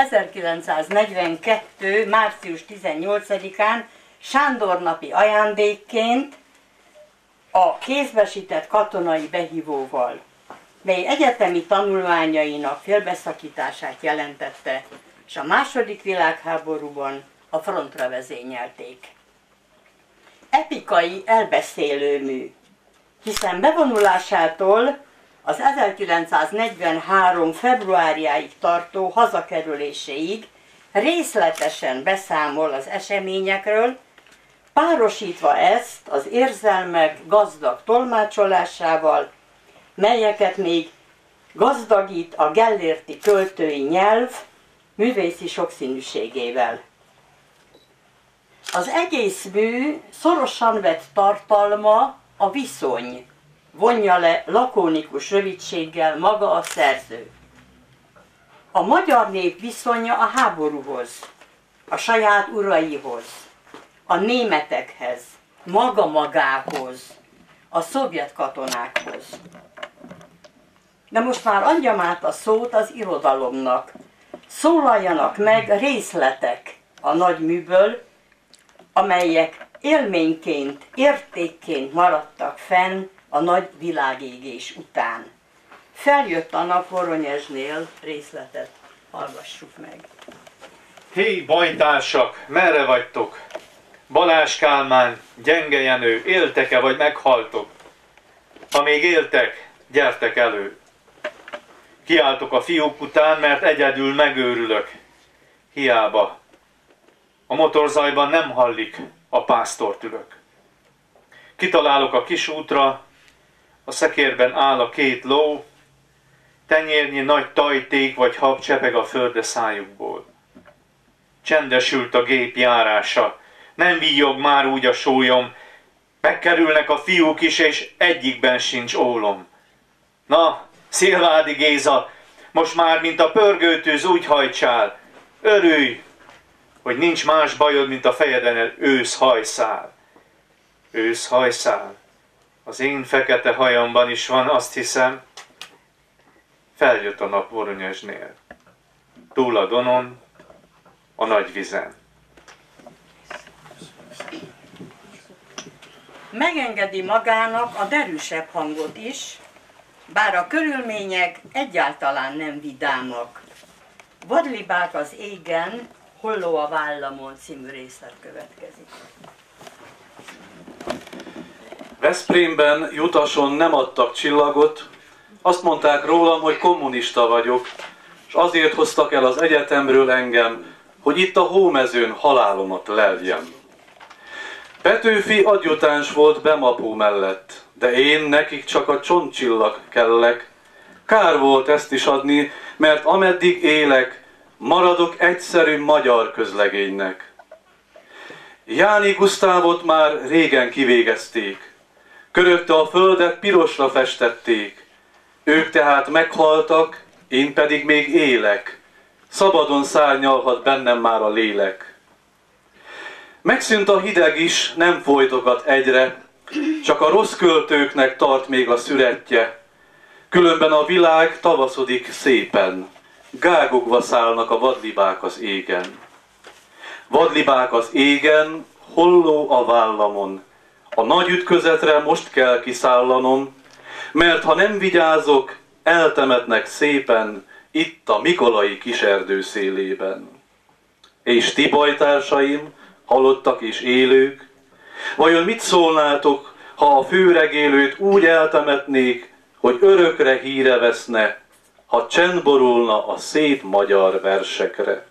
1942. március 18-án Sándor-napi ajándékként a kézbesített katonai behívóval, mely egyetemi tanulmányainak félbeszakítását jelentette, és a II. Világháborúban a frontra vezényelték. Epikai elbeszélőmű, hiszen bevonulásától az 1943. februárjáig tartó hazakerüléséig részletesen beszámol az eseményekről, párosítva ezt az érzelmek gazdag tolmácsolásával, melyeket még gazdagít a gellérti költői nyelv művészi sokszínűségével. Az egész mű szorosan vett tartalma a viszony, vonja le lakonikus rövidséggel maga a szerző. A magyar nép viszonya a háborúhoz, a saját uraihoz, a németekhez, magához, a szovjet katonákhoz. De most már adjam át a szót az irodalomnak. Szólaljanak meg részletek a nagy műből, amelyek élményként, értékként maradtak fenn a nagy világégés után. Feljött a nap Voronyezsnél, részletet hallgassuk meg. Hé, bajtársak, merre vagytok? Balázs Kálmán, Gyenge Jenő, éltek-e vagy meghaltok? Ha még éltek, gyertek elő. Kiáltok a fiúk után, mert egyedül megőrülök. Hiába. A motorzajban nem hallik, a pásztort ülök. Kitalálok a kis útra, a szekérben áll a két ló, tenyérnyi nagy tajték vagy hab csepeg a földre szájukból. Csendesült a gép járása, nem víjog már úgy a sólyom, megkerülnek a fiúk is, és egyikben sincs ólom. Na, Szilvádi Géza, most már, mint a pörgőtűz, úgy hajtsál, örülj, hogy nincs más bajod, mint a fejeden őszhajszál. Őszhajszál. Az én fekete hajamban is van, azt hiszem. feljött a nap Voronyezsnél. Túl a Donon, a nagy vizen. Megengedi magának a derűsebb hangot is, bár a körülmények egyáltalán nem vidámak. Vadlibák az égen, holló a vállamon című részlet következik. Veszprémben Jutason nem adtak csillagot, azt mondták rólam, hogy kommunista vagyok, és azért hoztak el az egyetemről engem, hogy itt a hómezőn halálomat leljem. Petőfi adjutáns volt Bemapó mellett, de én nekik csak a csontcsillag kellek. Kár volt ezt is adni, mert ameddig élek, maradok egyszerű magyar közlegénynek. Jáni Gusztávot már régen kivégezték, körökte a földet pirosra festették. Ők tehát meghaltak, én pedig még élek, szabadon szárnyalhat bennem már a lélek. Megszűnt a hideg is, nem folytogat egyre, csak a rossz költőknek tart még a szürettje. Különben a világ tavaszodik szépen, gágogva szállnak a vadlibák az égen. Vadlibák az égen, holló a vállamon, a nagy ütközetre most kell kiszállanom, mert ha nem vigyázok, eltemetnek szépen itt a Mikolai kiserdő szélében. És ti, bajtársaim, halottak és élők, vajon mit szólnátok, ha a főregélőt úgy eltemetnék, hogy örökre híre veszne, ha csend borulna a szép magyar versekre?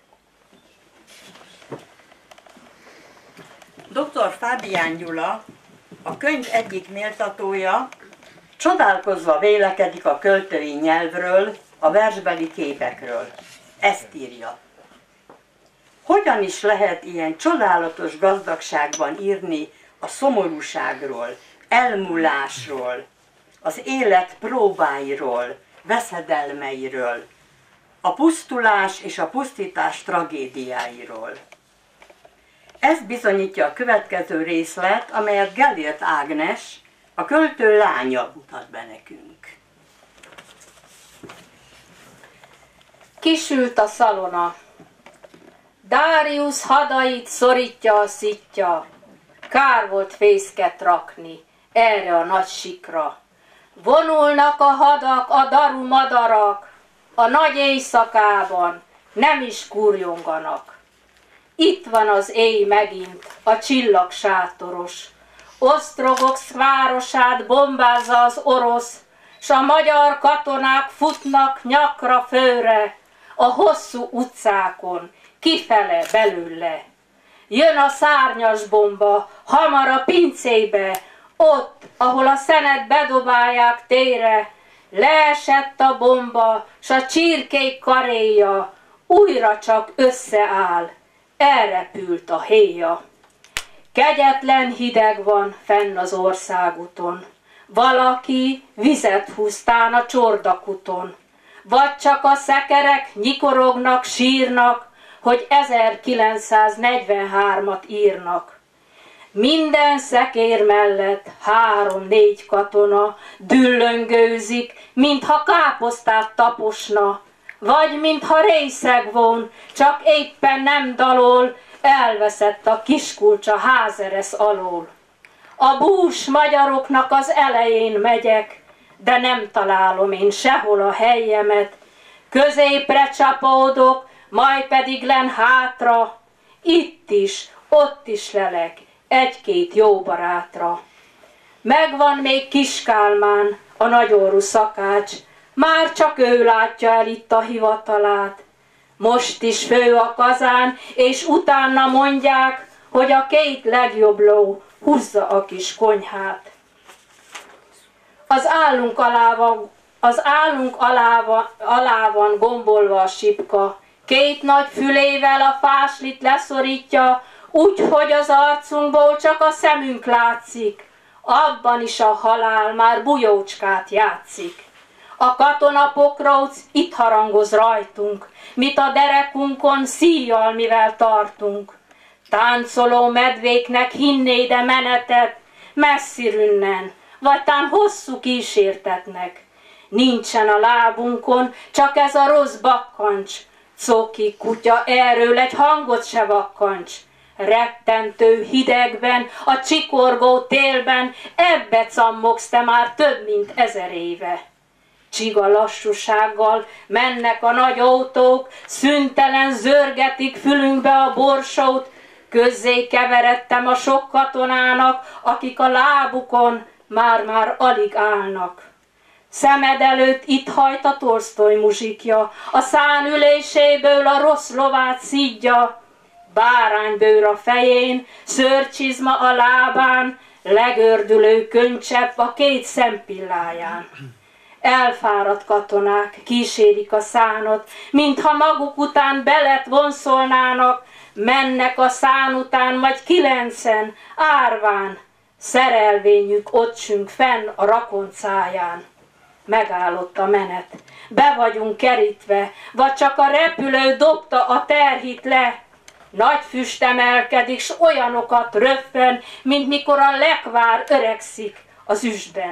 Dr. Fábián Gyula, a könyv egyik méltatója, csodálkozva vélekedik a költői nyelvről, a versbeli képekről. Ezt írja. Hogyan is lehet ilyen csodálatos gazdagságban írni a szomorúságról, elmúlásról, az élet próbáiról, veszedelmeiről, a pusztulás és a pusztítás tragédiáiról. Ezt bizonyítja a következő részlet, amelyet Gellért Ágnes, a költő lánya mutat be nekünk. Kisült a szalona. Dáriusz hadait szorítja a szitja. Kár volt fészket rakni erre a nagy sikra. Vonulnak a hadak, a daru madarak, a nagy éjszakában nem is kurjonganak. Itt van az éj megint, a csillag sátoros. Osztrogok városát bombázza az orosz, s a magyar katonák futnak nyakra főre, a hosszú utcákon, kifele belőle. Jön a szárnyas bomba, hamar a pincébe, ott, ahol a szenet bedobálják tére, leesett a bomba, s a csirkék karéja újra csak összeáll, elrepült a héja. Kegyetlen hideg van fenn az országúton, valaki vizet húztán a csordakuton, vagy csak a szekerek nyikorognak, sírnak, hogy 1943-at írnak. Minden szekér mellett 3-4 katona düllöngőzik, mintha káposztát taposna, vagy mintha részeg von, csak éppen nem dalol, elveszett a kiskulcs a házeresz alól. A bús magyaroknak az elején megyek, de nem találom én sehol a helyemet. Középre csapódok, majd pedig len hátra, itt is, ott is lelek, 1-2 jó barátra. Megvan még Kiskálmán, a nagyorú szakács, már csak ő látja el itt a hivatalát. Most is fő a kazán, és utána mondják, hogy a 2 legjobb ló húzza a kis konyhát. Az állunk alá van gombolva a sipka, 2 nagy fülével a fáslit leszorítja, úgy, hogy az arcunkból csak a szemünk látszik. Abban is a halál már bujócskát játszik. A katonapokrauc itt harangoz rajtunk, mit a derekunkon szíjjal mivel tartunk. Táncoló medvéknek hinné de menetet, messzirünnen, vagy tán hosszú kísértetnek. Nincsen a lábunkon, csak ez a rossz bakkancs. Coki kutya, erről egy hangot se vakkancs. Rettentő hidegben, a csikorgó télben, ebbe cammogsz te már több mint 1000 éve. Csiga lassúsággal mennek a nagy autók, szüntelen zörgetik fülünkbe a borsót, közzé keveredtem a sok katonának, akik a lábukon már-már alig állnak. Szemed előtt itt hajt a Tolsztoj muzsikja, a szánüléséből a rossz lovát szidja, báránybőr a fején, szőrcsizma a lábán, legördülő könycsepp a 2 szempilláján. Elfáradt katonák kísérik a szánot, mintha maguk után belet vonszolnának, mennek a szán után majd 9-en, árván, szerelvényük ott sünk fenn a rakoncáján. Megállott a menet, be vagyunk kerítve, vagy csak a repülő dobta a terhit le. Nagy füst emelkedik, s olyanokat röffen, mint mikor a lekvár öregszik az üstben.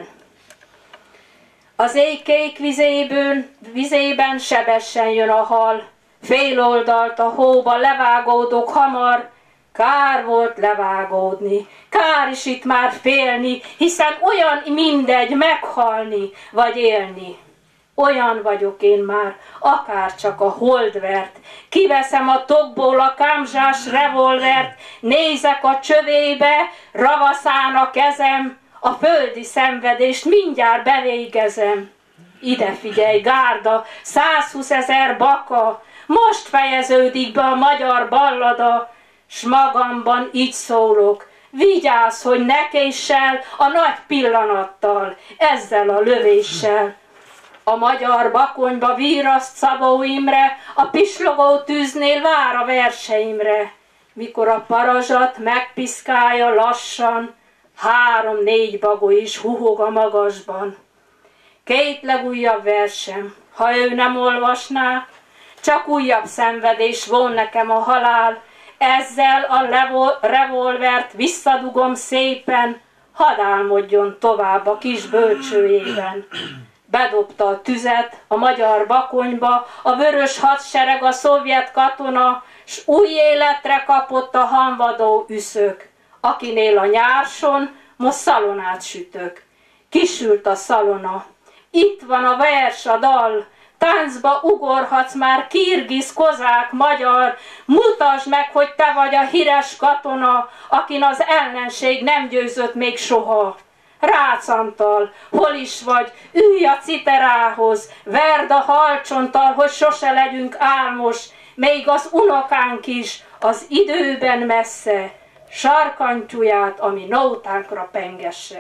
Az éjkék vizében sebesen jön a hal, fél oldalt a hóba levágódok hamar, kár volt levágódni, kár is itt már félni, hiszen olyan mindegy meghalni vagy élni. Olyan vagyok én már, akár csak a holdvert, kiveszem a tokból a kámzsás revolvert, nézek a csövébe, ravaszán a kezem, a földi szenvedést mindjárt bevégezem. Ide figyelj, gárda, 120 000 baka, most fejeződik be a magyar ballada, s magamban így szólok, vigyázz, hogy ne késsel a nagy pillanattal, ezzel a lövéssel. A magyar bakonyba víraszt Szabó Imre, a pislogó tűznél vár a verseimre. Mikor a parazsat megpiszkálja lassan, 3-4 bagoly is huhog a magasban. 2 legújabb versem, ha ő nem olvasná, csak újabb szenvedés von nekem a halál. Ezzel a revolvert visszadugom szépen, hadd álmodjon tovább a kis bölcsőjében. Bedobta a tüzet a magyar bakonyba, a vörös hadsereg, a szovjet katona, s új életre kapott a hanvadó üszök, akinél a nyárson most szalonát sütök. Kisült a szalona, itt van a vers, a dal, táncba ugorhatsz már, kirgiz, kozák, magyar, mutasd meg, hogy te vagy a híres katona, akin az ellenség nem győzött még soha. Rácz Antal, hol is vagy, ülj a citerához, verd a halcsonttal, hogy sose legyünk álmos, még az unokánk is az időben messze, sarkantyúját, ami nótánkra pengesse.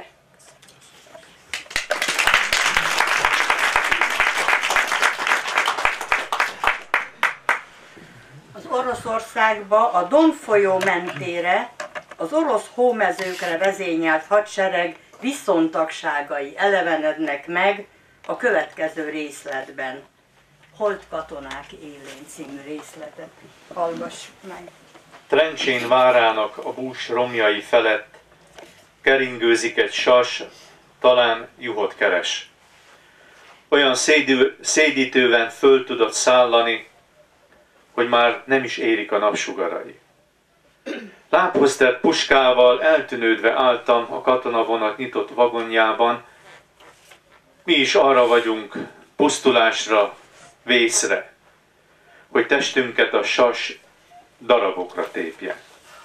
Az Oroszországba a Don folyó mentére az orosz hómezőkre vezényelt hadsereg viszontagságai elevenednek meg a következő részletben. Holt katonák élén című részletet hallgassuk meg. Trencsén várának a bús romjai felett keringőzik egy sas, talán juhot keres. Olyan szédítően föl tudott szállani, hogy már nem is érik a napsugarai. Lábhoz tett puskával eltűnődve álltam a katonavonat nyitott vagonjában. Mi is arra vagyunk, pusztulásra, vészre, hogy testünket a sas darabokra tépje.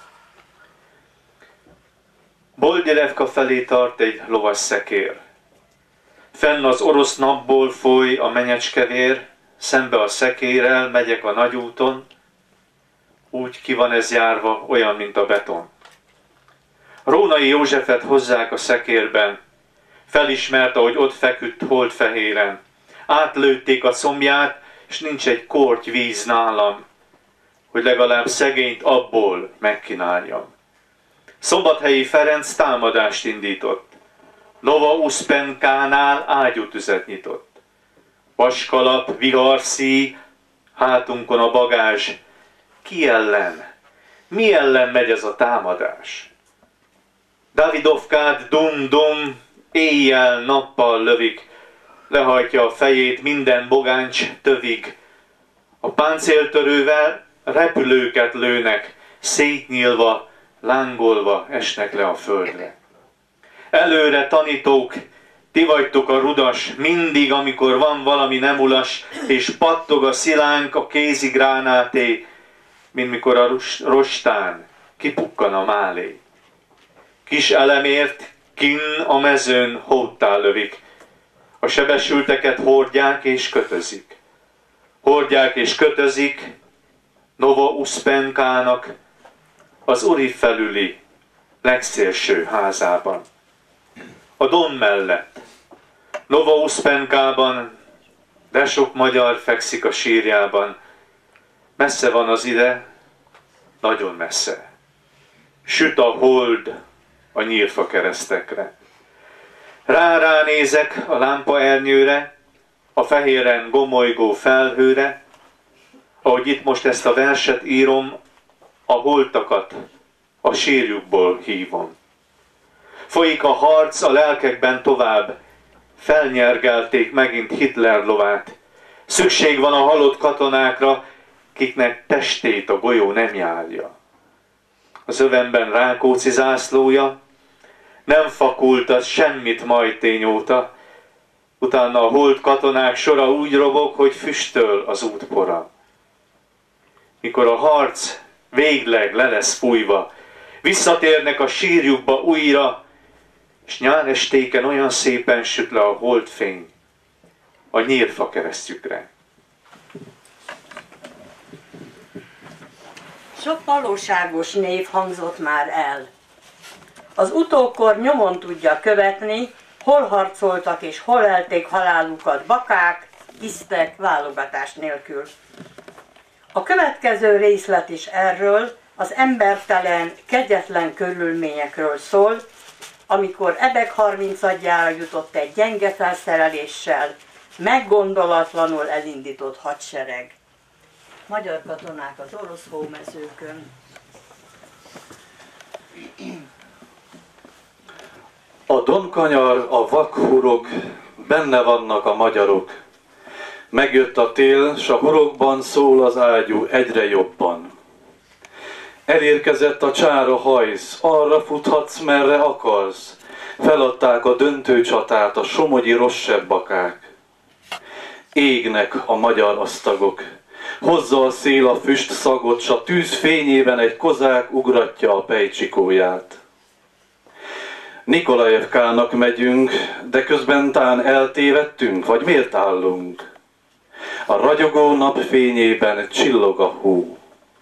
Bolgyerevka felé tart egy lovas szekér. Fenn az orosz napból foly a menyecskevér, szembe a szekérrel megyek a nagyúton, úgy ki van ez járva, olyan, mint a beton. Rónai Józsefet hozzák a szekérben, felismert, ahogy ott feküdt holdfehéren. Átlőtték a combját, és nincs egy korty víz nálam, hogy legalább szegényt abból megkínáljam. Szombathelyi Ferenc támadást indított. Nova Uszpenkánál ágyútüzet nyitott. Vaskalap, viharszíj, hátunkon a bagázs. Ki ellen? Mi ellen megy ez a támadás? Davidovkát dum-dum, éjjel-nappal lövik, lehajtja a fejét minden bogáncs tövig. A páncéltörővel repülőket lőnek, szétnyílva, lángolva esnek le a földre. Előre tanítók, ti vagytok a rudas, mindig, amikor van valami nem ulas, és pattog a szilánk a kézigránáté, mint mikor a rostán kipukkan a málé. Kis elemért kinn a mezőn hóddá lövik, a sebesülteket hordják és kötözik. Hordják és kötözik Nova Uspenkának az Uri felüli legszélső házában. A Don mellett, Nova Uspenkában, de sok magyar fekszik a sírjában. Messze van az ide, nagyon messze. Süt a hold a nyírfa keresztekre. Ránézek a lámpaernyőre, a fehéren gomolygó felhőre, ahogy itt most ezt a verset írom, a holtakat a sírjukból hívom. Folyik a harc a lelkekben tovább, felnyergelték megint Hitler lovát. Szükség van a halott katonákra, kiknek testét a golyó nem járja. Az övemben Rákóczi zászlója, nem fakult az semmit Majtény óta, utána a holt katonák sora úgy robog, hogy füstöl az útpora. Mikor a harc végleg le lesz fújva, visszatérnek a sírjukba újra, és nyárestéken olyan szépen süt le a holdfény a nyírfa keresztjükre. Sok valóságos név hangzott már el. Az utókor nyomon tudja követni, hol harcoltak és hol elték halálukat bakák, tisztek, válogatás nélkül. A következő részlet is erről, az embertelen, kegyetlen körülményekről szól, amikor Ebek 30-adjára jutott egy gyenge felszereléssel, meggondolatlanul elindított hadsereg. Magyar katonák az orosz hómezőkön. A Donkanyar, a vakhurok, benne vannak a magyarok. Megjött a tél, s a hurokban szól az ágyú egyre jobban. Elérkezett a csára hajsz, arra futhatsz, merre akarsz. Feladták a döntő csatát a somogyi rossebbakák. Égnek a magyar asztagok. Hozza a szél a füst szagot, s a tűz fényében egy kozák ugratja a pejcsikóját. Nikolajevkának megyünk, de közben tán eltévedtünk, vagy miért állunk? A ragyogó napfényében csillog a hó.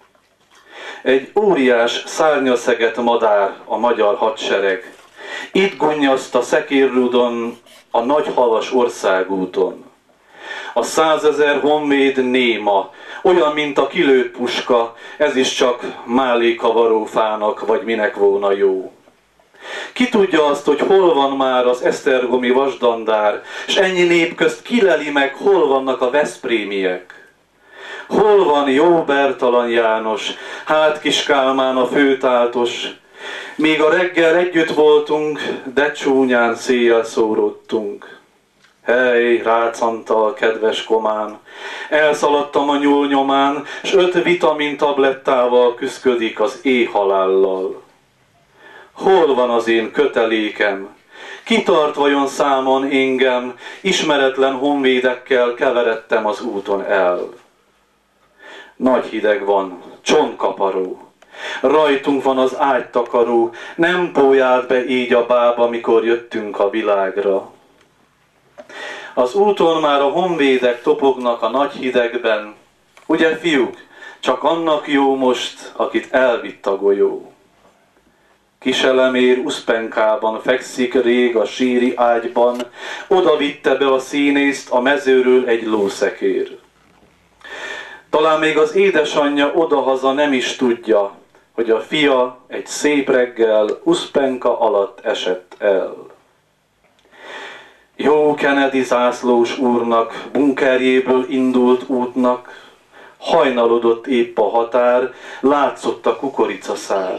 Egy óriás szárnyaszeget madár a magyar hadsereg. Itt gunnyaszt a Szekérrudon, a nagyhavas országúton. A 100 000 honvéd néma, olyan, mint a kilőtt puska, ez is csak málékavarófának, vagy minek volna jó. Ki tudja azt, hogy hol van már az esztergomi vasdandár, s ennyi nép közt kileli meg, hol vannak a veszprémiek? Hol van jó Bertalan János, hát kis Kálmán a főtáltos? Még a reggel együtt voltunk, de csúnyán széjjel szóródtunk. Hely, Rácz-Antal, kedves komám, elszaladtam a nyúl nyomán, s 5 vitamin tablettával küszködik az éhhalállal. Hol van az én kötelékem? Kitart vajon számon engem? Ismeretlen honvédekkel keveredtem az úton el. Nagy hideg van, csontkaparó. Rajtunk van az ágytakaró, nem pólyált be így a bába, mikor jöttünk a világra. Az úton már a honvédek topognak a nagy hidegben. Ugye, fiúk, csak annak jó most, akit elvitt a golyó. Kiselemér Uspenkában fekszik rég a síri ágyban, oda vitte be a színészt a mezőről egy lószekér. Talán még az édesanyja odahaza nem is tudja, hogy a fia egy szép reggel Uspenka alatt esett el. Jó Kennedy zászlós úrnak, bunkerjéből indult útnak, hajnalodott épp a határ, látszott a kukoricaszár.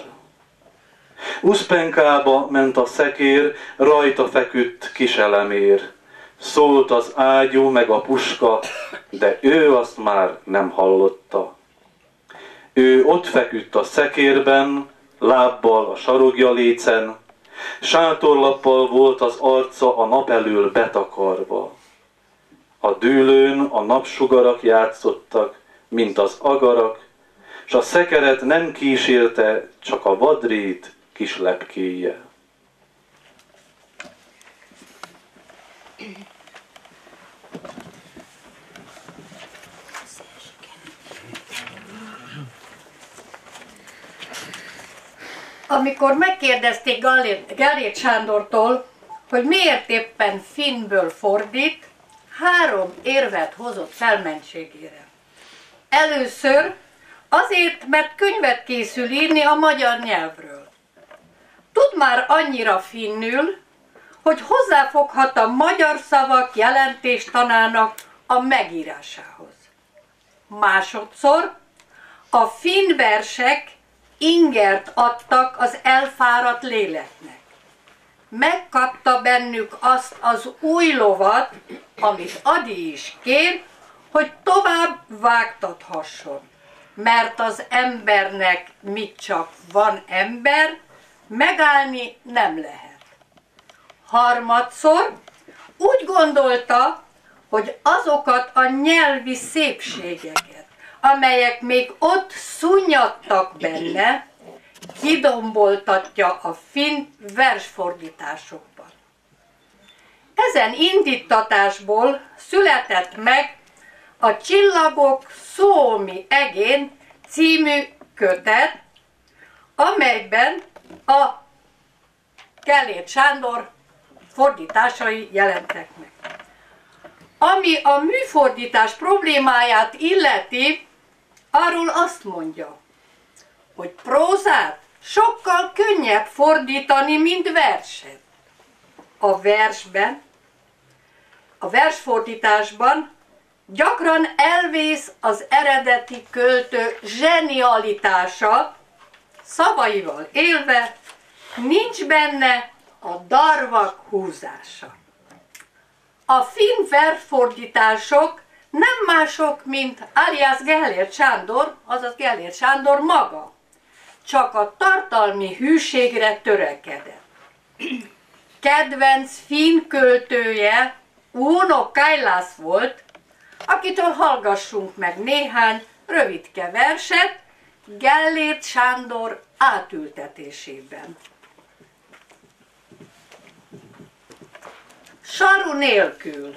Uspenkába ment a szekér, rajta feküdt Kiselemér. Szólt az ágyú meg a puska, de ő azt már nem hallotta. Ő ott feküdt a szekérben, lábbal a sarokjalécen, sátorlappal volt az arca a nap elől betakarva. A dűlőn a napsugarak játszottak, mint az agarak, s a szekeret nem kísérte, csak a vadrét kis lepkéje. Amikor megkérdezték Gellért Sándortól, hogy miért éppen finnből fordít, 3 érvet hozott felmentségére. Először azért, mert könyvet készül írni a magyar nyelvről. Tud már annyira finnül, hogy hozzáfoghat a magyar szavak jelentéstanának a megírásához. Másodszor a finn versek ingert adtak az elfáradt léleknek. Megkapta bennük azt az új lovat, amit Adi is kér, hogy tovább vágtathasson. Mert az embernek mit csak van ember, megállni nem lehet. Harmadszor úgy gondolta, hogy azokat a nyelvi szépségeket, amelyek még ott szunnyadtak benne, kidomboltatja a finn versfordításokban. Ezen indítatásból született meg a Csillagok Suomi egén című kötet, amelyben a Gellért Sándor fordításai jelentek meg. Ami a műfordítás problémáját illeti, arról azt mondja, hogy prózát sokkal könnyebb fordítani, mint verset. A versfordításban gyakran elvész az eredeti költő zsenialitása, szavaival élve nincs benne a darvak húzása. A finn versfordítások nem mások, mint alias Gellért Sándor, azaz Gellért Sándor maga. Csak a tartalmi hűségre törekedett. Kedvenc finn költője Uno Kailász volt, akitől hallgassunk meg néhány rövidke verset Gellért Sándor átültetésében. Saru nélkül.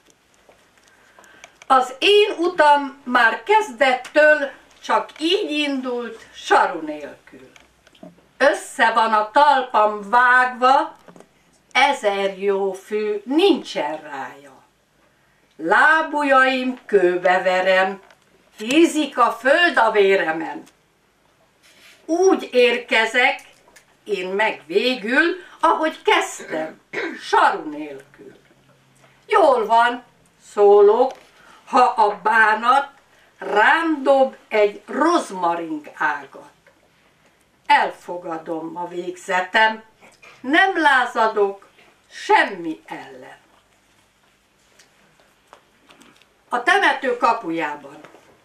Az én utam már kezdettől csak így indult, saru nélkül. Össze van a talpam vágva, 1000 jó fű nincsen rája. Lábujjaim kőbe verem, hízik a föld a véremen. Úgy érkezek, én meg végül, ahogy kezdtem, saru nélkül. Jól van, szólok, ha a bánat rám dob egy rozmaring ágat. Elfogadom a végzetem, nem lázadok semmi ellen. A temető kapujában.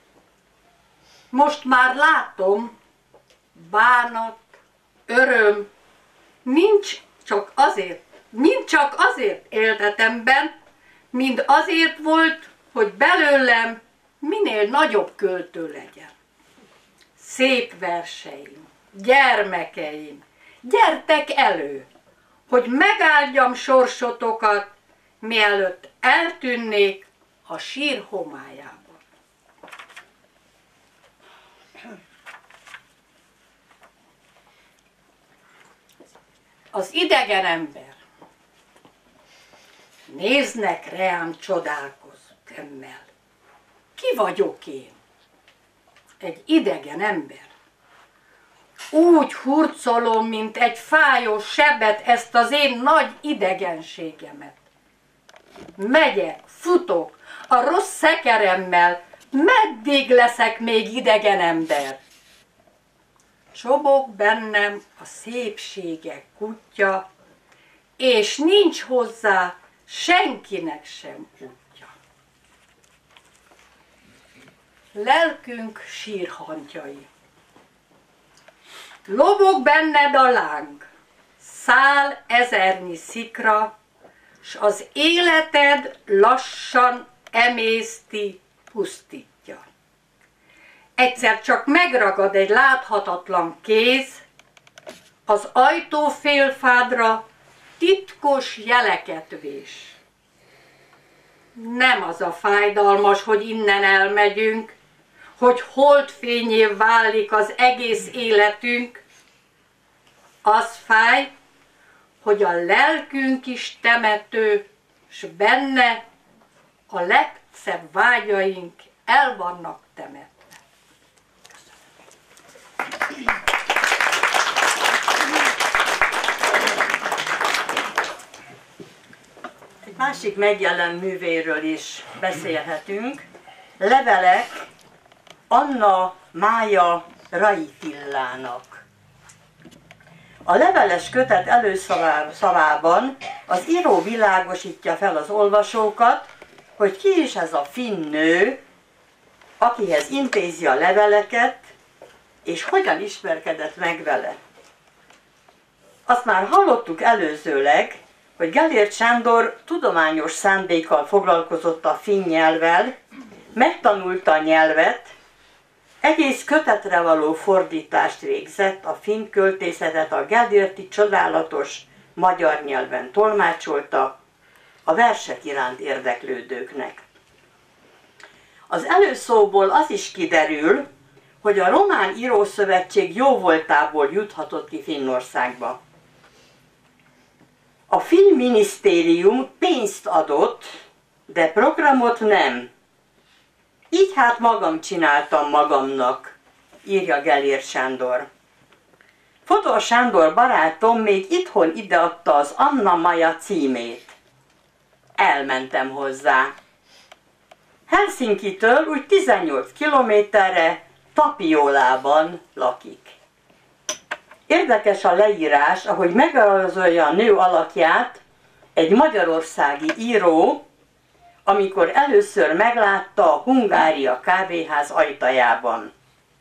Most már látom, bánat, öröm, mind csak azért éltetemben, mind azért volt, hogy belőlem minél nagyobb költő legyen. Szép verseim, gyermekeim, gyertek elő, hogy megáldjam sorsotokat, mielőtt eltűnnék a sír homályában. Az idegen ember. Néznek reám csodálkozókkal. Ki vagyok én? Egy idegen ember. Úgy hurcolom, mint egy fájó sebet ezt az én nagy idegenségemet. Megyek, futok, a rossz szekeremmel, meddig leszek még idegen ember? Csobog bennem a szépségek kutya, és nincs hozzá senkinek sem útja. Lelkünk sírhantjai. Lobog benned a láng, száll ezernyi szikra, s az életed lassan emészti, pusztítja. Egyszer csak megragad egy láthatatlan kéz, az ajtófélfádra titkos jeleket vés. Nem az a fájdalmas, hogy innen elmegyünk, hogy holdfényé válik az egész életünk, az fáj, hogy a lelkünk is temető, s benne a legszebb vágyaink el vannak temetve. Egy másik megjelent művéről is beszélhetünk. Levelek Anna Mája Raitillának. A leveles kötet előszavában az író világosítja fel az olvasókat, hogy ki is ez a finn nő, akihez intézi a leveleket, és hogyan ismerkedett meg vele. Azt már hallottuk előzőleg, hogy Gellért Sándor tudományos szándékkal foglalkozott a finn nyelvvel, megtanulta a nyelvet, egész kötetre való fordítást végzett, a finn költészetet a gellérti csodálatos magyar nyelven tolmácsolta a versek iránt érdeklődőknek. Az előszóból az is kiderül, hogy a Román Írószövetség jóvoltából juthatott ki Finnországba. A finn minisztérium pénzt adott, de programot nem. Így hát magam csináltam magamnak, írja Gellért Sándor. Fodor Sándor barátom még itthon ideadta az Anna Maja címét. Elmentem hozzá. Helsinkitől úgy 18 kilométerre Tapiolában lakik. Érdekes a leírás, ahogy megrajzolja a nő alakját egy magyarországi író, amikor először meglátta a Hungária kávéház ajtajában.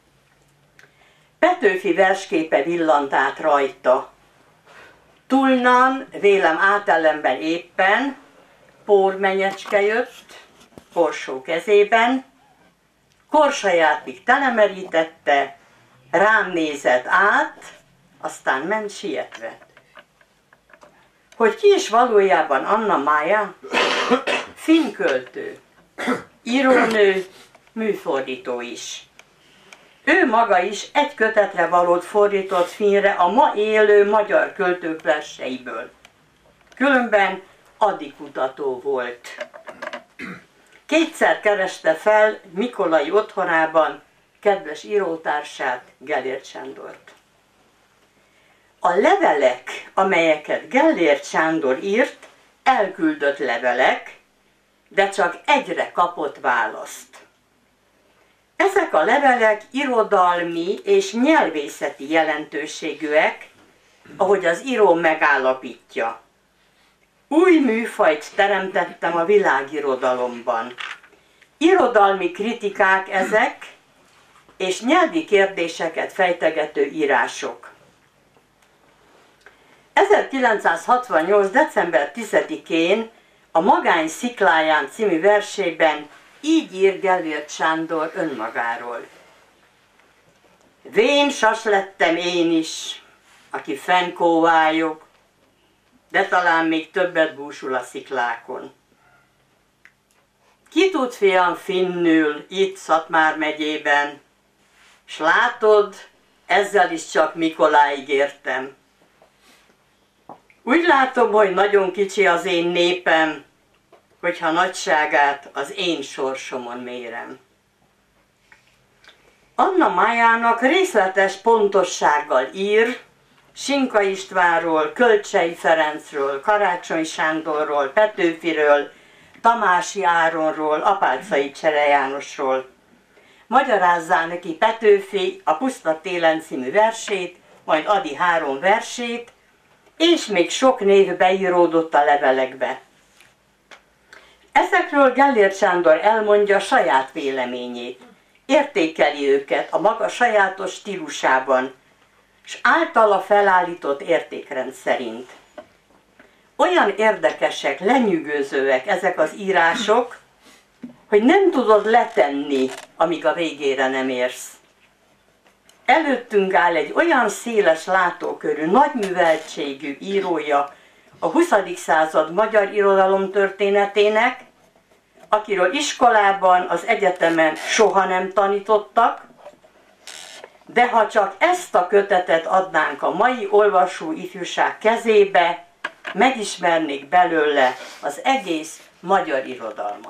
Petőfi versképe villant át rajta. Tulnan, vélem átellenben éppen, pórmenyecske jött, korsó kezében, korsajátig telemerítette, rám nézett át, aztán ment sietve. Hogy ki is valójában Anna Mája? Finn költő, írónő, műfordító is. Ő maga is egy kötetre valót fordított finnre a ma élő magyar költők verseiből. Különben adikutató volt. Kétszer kereste fel Mikolai otthonában kedves írótársát, Gellért Sándort. A levelek, amelyeket Gellért Sándor írt, elküldött levelek, de csak egyre kapott választ. Ezek a levelek irodalmi és nyelvészeti jelentőségűek, ahogy az író megállapítja. Új műfajt teremtettem a világirodalomban. Irodalmi kritikák ezek, és nyelvi kérdéseket fejtegető írások. 1968. december 10-én a Magány szikláján című versében így ír Gellért Sándor önmagáról. Vén sas lettem én is, aki fennkóvályog, de talán még többet búsul a sziklákon. Ki tud, fiam, finnül itt Szatmár megyében, s látod, ezzel is csak Mikoláig értem. Úgy látom, hogy nagyon kicsi az én népem, hogyha nagyságát az én sorsomon mérem. Anna Májának részletes pontossággal ír Sinka Istvánról, Kölcsey Ferencről, Karácsony Sándorról, Petőfiről, Tamási Áronról, Apáczai Csere Jánosról. Magyarázzá neki Petőfi a Puszta télen című versét, majd Ady 3 versét, és még sok név beíródott a levelekbe. Ezekről Gellért Sándor elmondja saját véleményét, értékeli őket a maga sajátos stílusában, és általa felállított értékrend szerint. Olyan érdekesek, lenyűgözőek ezek az írások, hogy nem tudod letenni, amíg a végére nem érsz. Előttünk áll egy olyan széles látókörű, nagyműveltségű írója a 20. század magyar irodalom történetének, akiről iskolában, az egyetemen soha nem tanítottak, de ha csak ezt a kötetet adnánk a mai olvasó ifjúság kezébe, megismernék belőle az egész magyar irodalmat.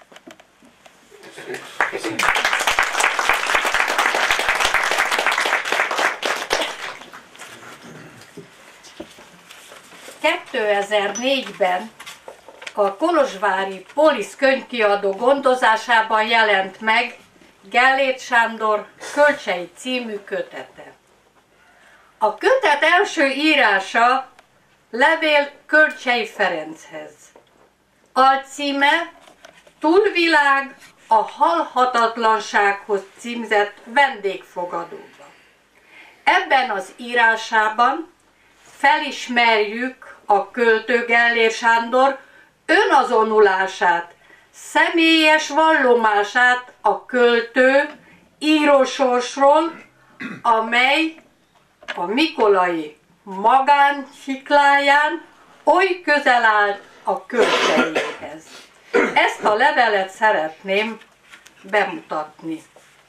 ...2004-ben a kolozsvári Polisz könyvkiadó gondozásában jelent meg Gellért Sándor Kölcsei című kötete. A kötet első írása levél Kölcsei Ferenchez. Alcíme Túlvilág a halhatatlansághoz címzett vendégfogadóban. Ebben az írásában felismerjük a költő Gellért Sándor önazonulását, személyes vallomását a költő írósorsról, amely a mikolai magánsikláján oly közel állt a Kölcseihez. Ezt a levelet szeretném bemutatni.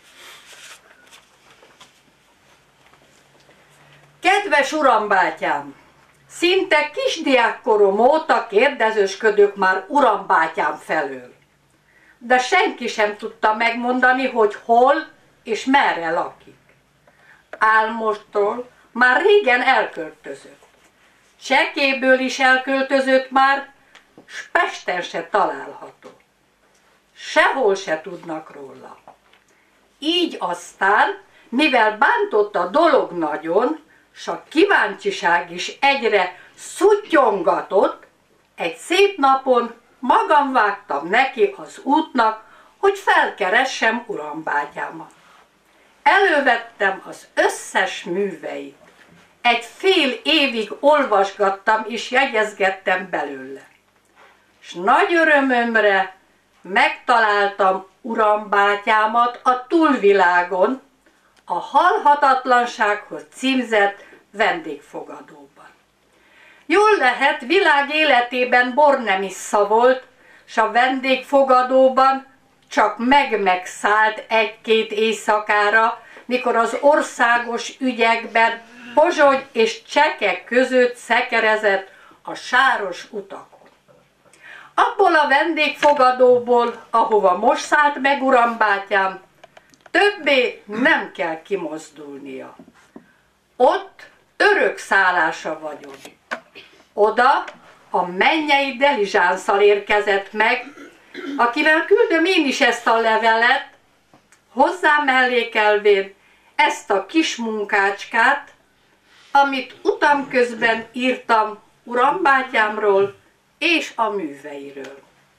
Kedves urambátyám! Szinte kisdiákkorom óta kérdezősködök már urambátyám felől. De senki sem tudta megmondani, hogy hol és merre lakik. Álmostól már régen elköltözött. Csekéből is elköltözött már, s Pesten se található. Sehol se tudnak róla. Így aztán, mivel bántott a dolog nagyon, s a kíváncsiság is egyre szuttyongatott, egy szép napon magam vágtam neki az útnak, hogy felkeressem urambátyámat. Elővettem az összes műveit. Egy fél évig olvasgattam és jegyezgettem belőle. S nagy örömömre megtaláltam urambátyámat a túlvilágon, a halhatatlansághoz címzett vendégfogadóban. Jól lehet, világ életében bor nem issza volt, s a vendégfogadóban csak megszállt egy-két éjszakára, mikor az országos ügyekben Pozsony és Csekek között szekerezett a sáros utakon. Abból a vendégfogadóból, ahova most szállt meg urambátyám, többé nem kell kimozdulnia. Ott örök szállása vagyok. Oda a mennyei delizsánszal érkezett meg, akivel küldöm én is ezt a levelet, hozzá mellékelvén ezt a kis munkácskát, amit utam közben írtam urambátyámról és a műveiről.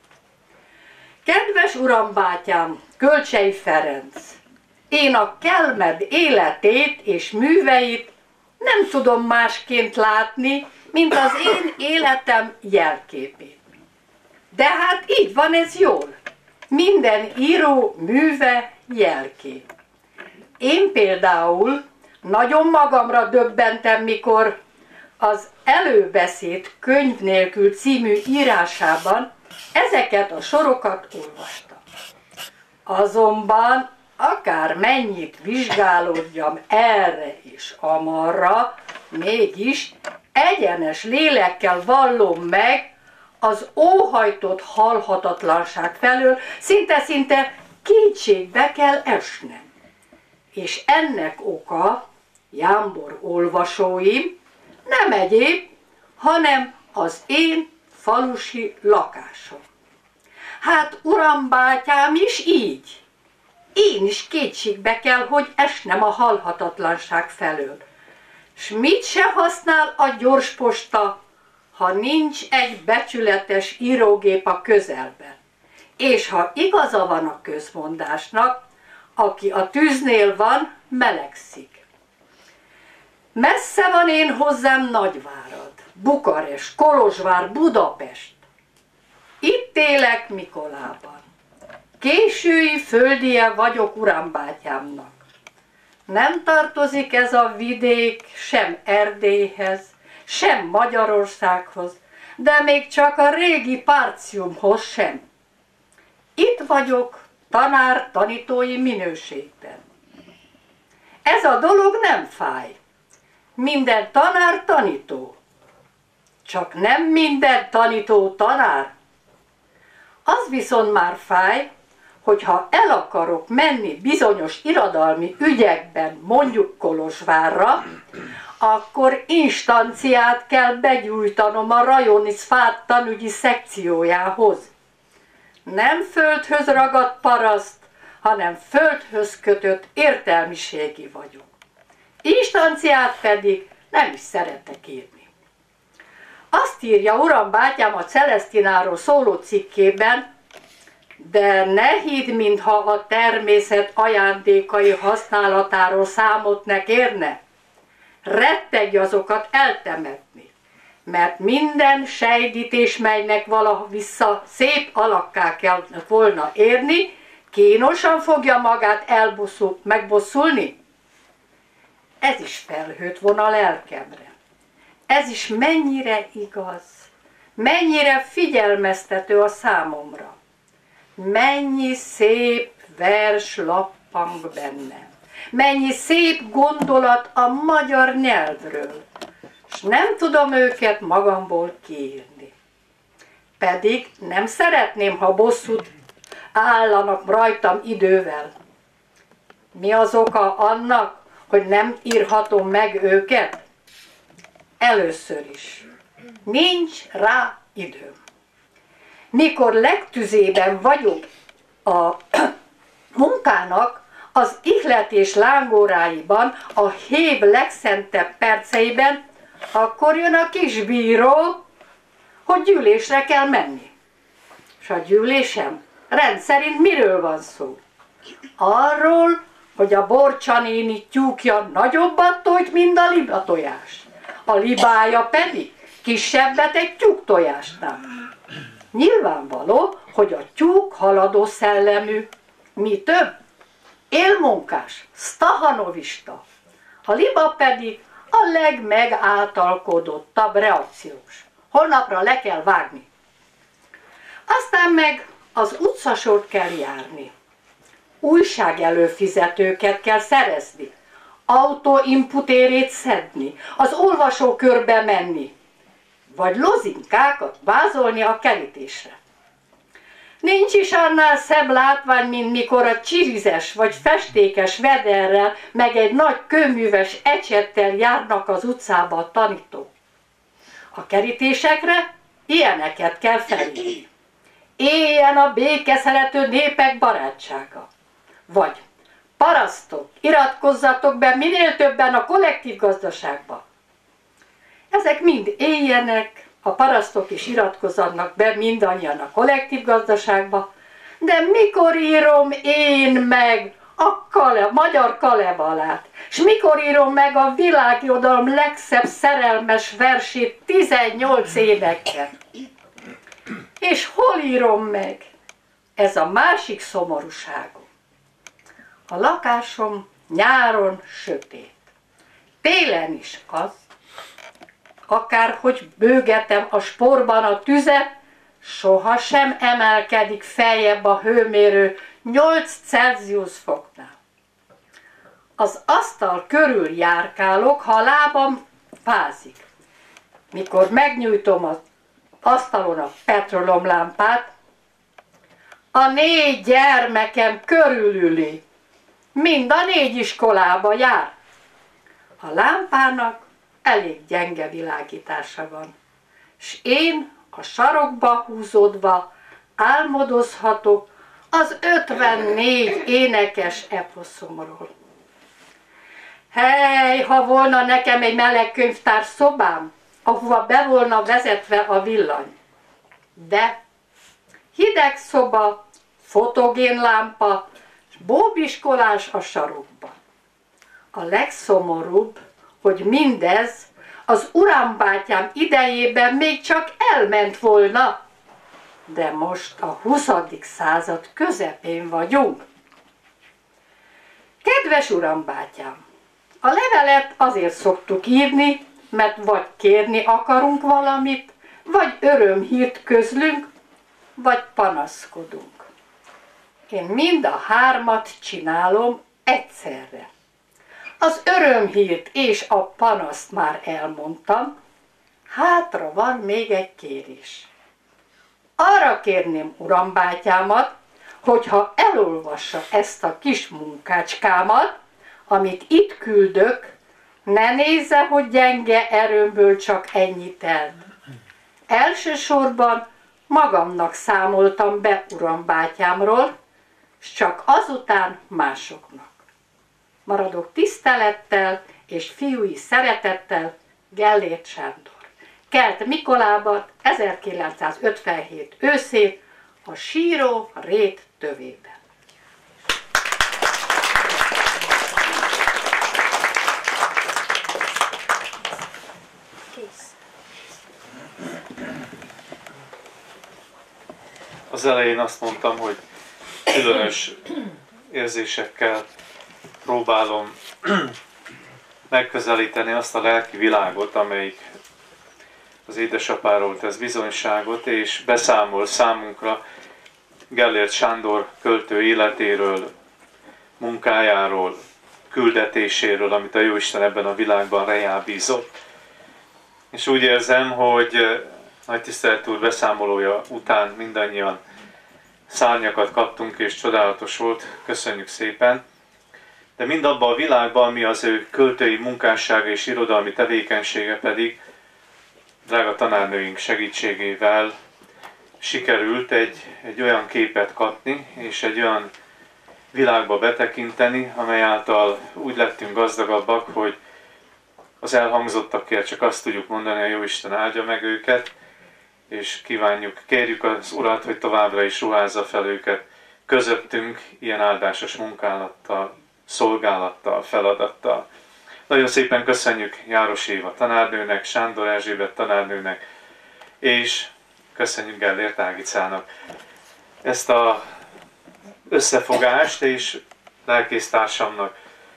Kedves urambátyám, Kölcsei Ferenc! Én a kelmed életét és műveit nem tudom másként látni, mint az én életem jelképét. De hát így van ez jól. Minden író műve jelkép. Én például nagyon magamra döbbentem, mikor az Előbeszéd könyv nélkül című írásában ezeket a sorokat olvastam. Azonban akár mennyit vizsgálódjam erre és amarra, mégis egyenes lélekkel vallom meg az óhajtott halhatatlanság felől, szinte kétségbe kell esnem. És ennek oka, jámbor olvasóim, nem egyéb, hanem az én falusi lakásom. Hát urambátyám is így. Én is kétségbe kell, hogy esnem a halhatatlanság felől. S mit se használ a gyorsposta, ha nincs egy becsületes írógép a közelben. És ha igaza van a közmondásnak, aki a tűznél van, melegszik. Messze van én hozzám Nagyvárad, Bukarest, Kolozsvár, Budapest. Itt élek Mikolában. Késői földije vagyok urambátyámnak. Nem tartozik ez a vidék sem Erdélyhez, sem Magyarországhoz, de még csak a régi Partiumhoz sem. Itt vagyok tanár-tanítói minőségben. Ez a dolog nem fáj. Minden tanár tanító. Csak nem minden tanító tanár. Az viszont már fáj, hogyha el akarok menni bizonyos irodalmi ügyekben, mondjuk Kolozsvárra, akkor instanciát kell begyújtanom a Rajoniszfát tanügyi szekciójához. Nem földhöz ragadt paraszt, hanem földhöz kötött értelmiségi vagyok. Instanciát pedig nem is szeretek írni. Azt írja urambátyám a Celesztináról szóló cikkében, de ne hidd, mintha a természet ajándékai használatáról számot ne kérne. Rettegj azokat eltemetni, mert minden sejdítés, melynek valaha vissza szép alakká kellett volna érni, kínosan fogja magát megbosszulni. Ez is felhőt von a lelkemre. Ez is mennyire igaz, mennyire figyelmeztető a számomra. Mennyi szép vers lappang bennem, mennyi szép gondolat a magyar nyelvről, és nem tudom őket magamból kiírni. Pedig nem szeretném, ha bosszút állanak rajtam idővel. Mi az oka annak, hogy nem írhatom meg őket? Először is. Nincs rá időm. Mikor legtüzében vagyok a munkának, az ihletés lángóráiban, a hév legszentebb perceiben, akkor jön a kisbíró, hogy gyűlésre kell menni. És a gyűlésem rendszerint miről van szó? Arról, hogy a Borcsa néni tyúkja nagyobbat tojt, mint a libatojás. A libája pedig kisebbet egy tyúktojásnál. Nyilvánvaló, hogy a tyúk haladó szellemű, mi több, élmunkás, stahanovista, a liba pedig a legmegáltalkodottabb reakciós. Holnapra le kell vágni. Aztán meg az utcasort kell járni. Újságelőfizetőket kell szerezni. Autóinputérét szedni. Az olvasókörbe menni. Vagy lozinkákat vázolni a kerítésre. Nincs is annál szebb látvány, mint mikor a csirizes vagy festékes vederrel, meg egy nagy kőműves ecsettel járnak az utcába a tanítók. A kerítésekre ilyeneket kell felírni. Éljen a békeszerető népek barátsága. Vagy parasztok, iratkozzatok be minél többen a kollektív gazdaságba. Ezek mind éljenek, a parasztok is iratkozzanak be mindannyian a kollektív gazdaságba, de mikor írom én meg a magyar Kalevalát, és mikor írom meg a világirodalom legszebb szerelmes versét 18 énekkel? És hol írom meg? Ez a másik szomorúságom. A lakásom nyáron sötét, télen is az, akárhogy bőgetem a sporban a tüzet, sohasem emelkedik feljebb a hőmérő 8 Celsius foknál. Az asztal körül járkálok, ha a lábam fázik. Mikor megnyújtom az asztalon a petrolomlámpát, a 4 gyermekem körülüli, mind a 4 iskolába jár. A lámpának elég gyenge világítása van, és én a sarokba húzódva álmodozhatok az 54 énekes eposzomról. Hely, ha volna nekem egy meleg könyvtár szobám, ahova be volna vezetve a villany. De hideg szoba fotogénlámpa, és bóbiskolás a sarokba. A legszomorúbb, hogy mindez az urambátyám idejében még csak elment volna, de most a 20. század közepén vagyunk. Kedves urambátyám, a levelet azért szoktuk írni, mert vagy kérni akarunk valamit, vagy örömhírt közlünk, vagy panaszkodunk. Én mind a hármat csinálom egyszerre. Az örömhírt és a panaszt már elmondtam, hátra van még egy kérés. Arra kérném urambátyámat, hogyha elolvassa ezt a kis munkácskámat, amit itt küldök, ne nézze, hogy gyenge erőmből csak ennyit telt. Elsősorban magamnak számoltam be urambátyámról, s csak azután másoknak. Maradok tisztelettel és fiúi szeretettel, Gellért Sándor. Kelt Mikolában 1957 őszén a Síró rét tövében. Az elején azt mondtam, hogy különös érzésekkel próbálom megközelíteni azt a lelki világot, amelyik az édesapáról tesz bizonyságot, és beszámol számunkra Gellért Sándor költő életéről, munkájáról, küldetéséről, amit a Jóisten ebben a világban rejá bízott. És úgy érzem, hogy Nagy Tisztelet úr beszámolója után mindannyian szárnyakat kaptunk, és csodálatos volt, köszönjük szépen. De mindabban a világban, ami az ő költői munkássága és irodalmi tevékenysége pedig, drága tanárnőink segítségével sikerült egy olyan képet kapni, és egy olyan világba betekinteni, amely által úgy lettünk gazdagabbak, hogy az elhangzottakért csak azt tudjuk mondani, hogy Jóisten áldja meg őket, és kérjük az Urat, hogy továbbra is ruházza fel őket közöttünk ilyen áldásos munkálattal, szolgálattal, feladattal. Nagyon szépen köszönjük Járos Éva tanárnőnek, Sándor Erzsébet tanárnőnek, és köszönjük Gellért Ágicának ezt az összefogást, és lelkésztársamnak,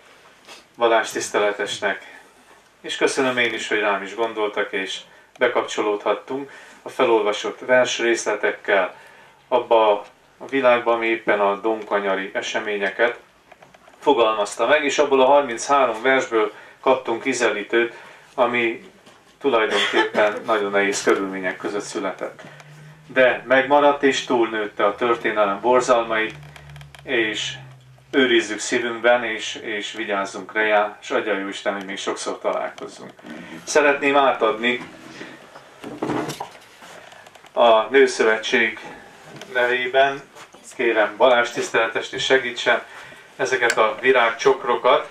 vallástiszteletesnek. És köszönöm én is, hogy rám is gondoltak, és bekapcsolódhattunk a felolvasott versrészletekkel abba a világban, ami éppen a domkanyari eseményeket fogalmazta meg, és abból a 33 versből kaptunk ízelítőt, ami tulajdonképpen nagyon nehéz körülmények között született. De megmaradt és túlnőtte a történelem borzalmait, és őrizzük szívünkben, és vigyázzunk rá, és adja Jóisten, hogy még sokszor találkozzunk. Szeretném átadni a Nőszövetség nevében, kérem Balázs tiszteletest is segítsen, ezeket a virágcsokrokat,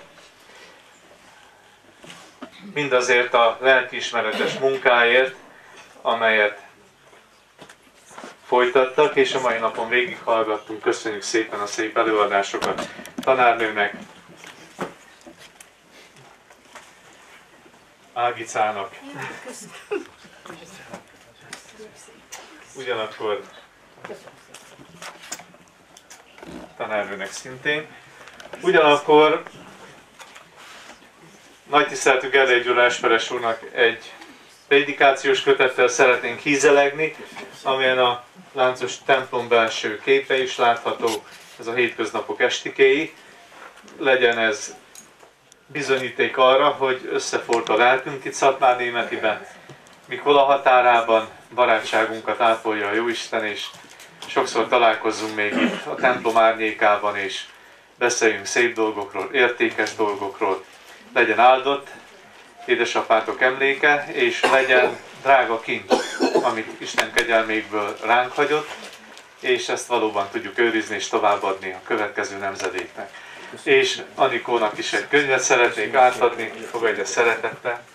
mindazért a lelkiismeretes munkáért, amelyet folytattak, és a mai napon végighallgattunk. Köszönjük szépen a szép előadásokat tanárnőnek, Ágicának. Ugyanakkor tanárnőnek szintén. Ugyanakkor nagy tiszteletű Gellért Gyula Esperes úrnak egy prédikációs kötettel szeretnénk hízelegni, amelyen a láncos templom belső képe is látható, ez a hétköznapok estikéi. Legyen ez bizonyíték arra, hogy összeforrt a lelkünk itt Szatmárnémetiben, Mikola határában, barátságunkat ápolja a Jóisten, és sokszor találkozzunk még itt a templom árnyékában, és beszéljünk szép dolgokról, értékes dolgokról. Legyen áldott édesapátok emléke, és legyen drága kincs, amit Isten kegyelmékből ránk hagyott, és ezt valóban tudjuk őrizni és továbbadni a következő nemzedéknek. És Anikónak is egy könyvet szeretnék átadni, fogadja szeretettel.